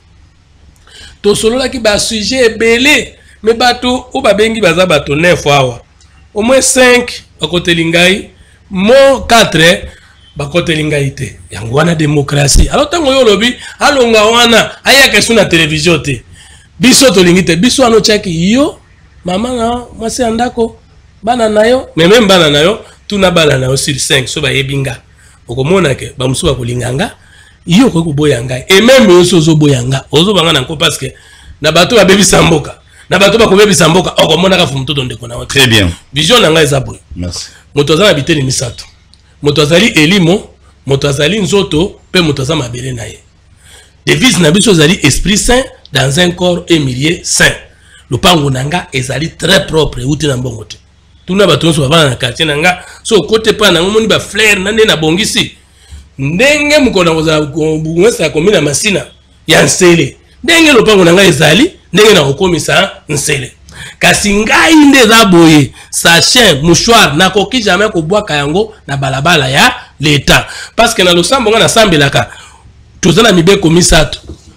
to solola ki ba sujet belé mais bato o babengi baza bato neuf awa au moins cinq à côté lingai mo quatre bakoteli ngai te yango wana démocratie alors tango yo lobi alonga wana ayaka suna télévision te biso tolingi te biso ano chaki yo mama na mwasi andako bana nayo mais même bana nayo tuna bana nayo sur cinq so ba yebinga okomona ke ba musu ba kolinganga yo ko boyanga et même yo sozo boyanga ozo banga nanko parce que na bato ba bebi samboka na bato ba ko bebi samboka okomona ka fumu to ndeko na très bien vision nanga eza boy merci moto azana biteli misato moto azali elimo moto azali nzoto pe moto azama mabele na ye devise na biso azali esprit saint dans un corps émilier saint lopango nanga ezali très propre uti na mbongo te tuna bato nso bana na quartier nanga so côté pa na ngomoni ba flair na nde na bongisi ndenge mukona koza bungwesa komina masina ya nsele ndenge lopango nanga ezali ndenge na kokomisa nsele kasi ngai nde za boye sachet mouchoir na koki jamais ko bwaka yango na balabala ya l'état parce que na losambo nga na sambelaka tozana mibeko misato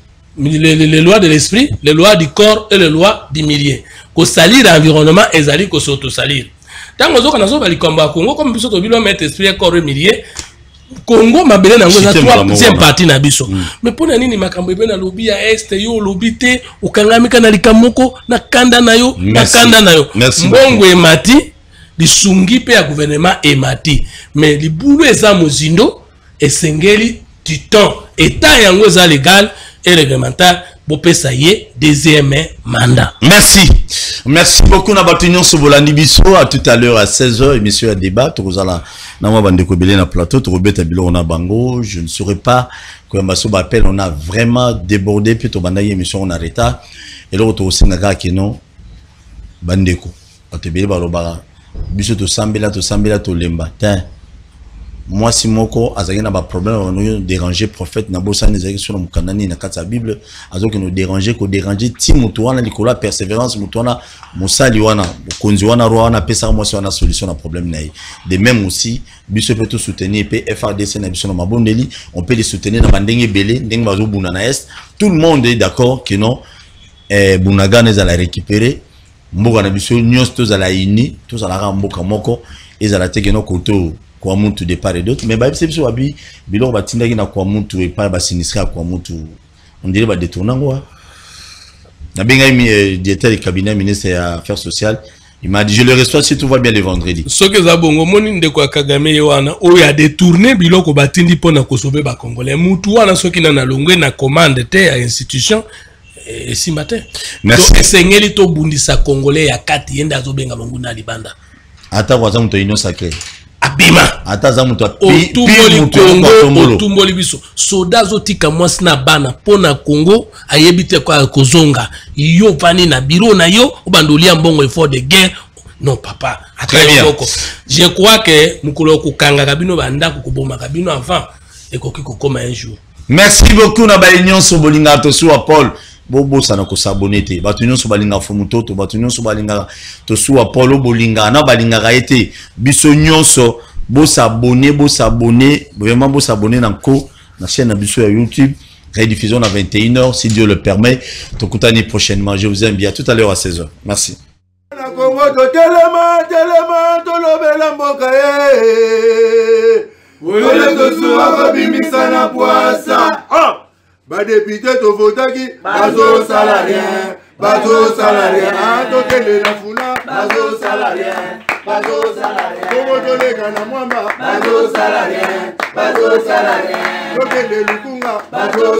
les, les, les lois de l'esprit, les lois du corps et les lois du milieu. Ko salir l'environnement et zali ko s'auto salir. Tant que nous avons les combats Congo comme biso to bilo mettre esprit corps et milieu. Congo mabele na ngoza troisième partie na biso. Mais pour nini makambo ebe na lobby ya est yo lobby te ukangamika na likamoko na kanda na yo na kanda na yo. Mbongo emati lisungi pe ya gouvernement emati. Mais libulu eza mozindo esengeli du temps. État yango za légal et réglementaire pour payer deuxième mandat. Merci. Merci beaucoup Nabatunion Sobolandi Bisso. À tout à l'heure à seize heures, émission à débat. Tozala Nama Bandeko Belé na plateau, Torobeta Bilo on a bango. Je ne saurais pas que Mbasso appelle, on a vraiment débordé puis to bandaye émission on a retard. Et là to Sénégal qui non Bandeko. Atebele balobara. Bisso to sambela to sambela to lemba. Tiens. Moi si moko azaki na ba problème on nous déranger prophète na bossa ne zaki sur mukandani na kata bible azoki nous déranger ko déranger ti mutu wana likola persévérance mutu wana musali wana konzi wana ro wana pesa moi si wana solution na problème na de même aussi biso peut tout soutenir pe F R D C na biso na mabondeli on peut les soutenir na bandenge belé ndenge bazo buna na est tout le monde est d'accord que non eh bunaga ne za la récupérer mboka na biso nyos to za la ini to za la mboka moko et za la tekeno koto kwa muntu de part et d'autre mais ba c'est biso abi biloko batindaki na kwa muntu et pas ba sinistra kwa muntu on dirait ba détourner ngwa na benga mi directeur du cabinet ministre des affaires sociales il m'a dit je le reçois si tout va bien le vendredi ce que za bongo moni ndeko ya Kagame wana o ya détourner biloko batindi pona ko sauver ba congolais mutu wana soki na na longwe na commande te ya institution et si matin merci esengeli to bundisa congolais ya kati yenda zo benga longu na libanda ata kwa zamu to ino sacré abima ataza mutu otumboli Congo otumboli biso soda zotika mwasi na bana pona Congo ayebite kwa kozonga yo vani na biro na yo obandolia mbongo effort de guerre non papa atayoko je crois que mukolo kokanga kabino banda kokoboma kabino avant ekoki kokoma un jour. Merci beaucoup na balignon so bolinga to so Paul bobo sana ko s'abonner te batunyo so balinga fomuto to batunyo so balinga to so Apollo bolinga na balinga raete biso nyonso bo s'abonner bo s'abonner vraiment bo s'abonner na ko na chaîne na biso ya YouTube rediffusion à vingt et une heures si Dieu le permet to kutani prochainement je vous aime bien tout à l'heure à seize heures merci na Congo to telema telema to lobela mboka e wole to suwa bimisa na poasa ah ba député to votaki bazo salarien bazo salarien to kele na funa bazo salarien bazo salarien Congo to le kana mwamba bazo salarien bazo salarien to kele lukunga bazo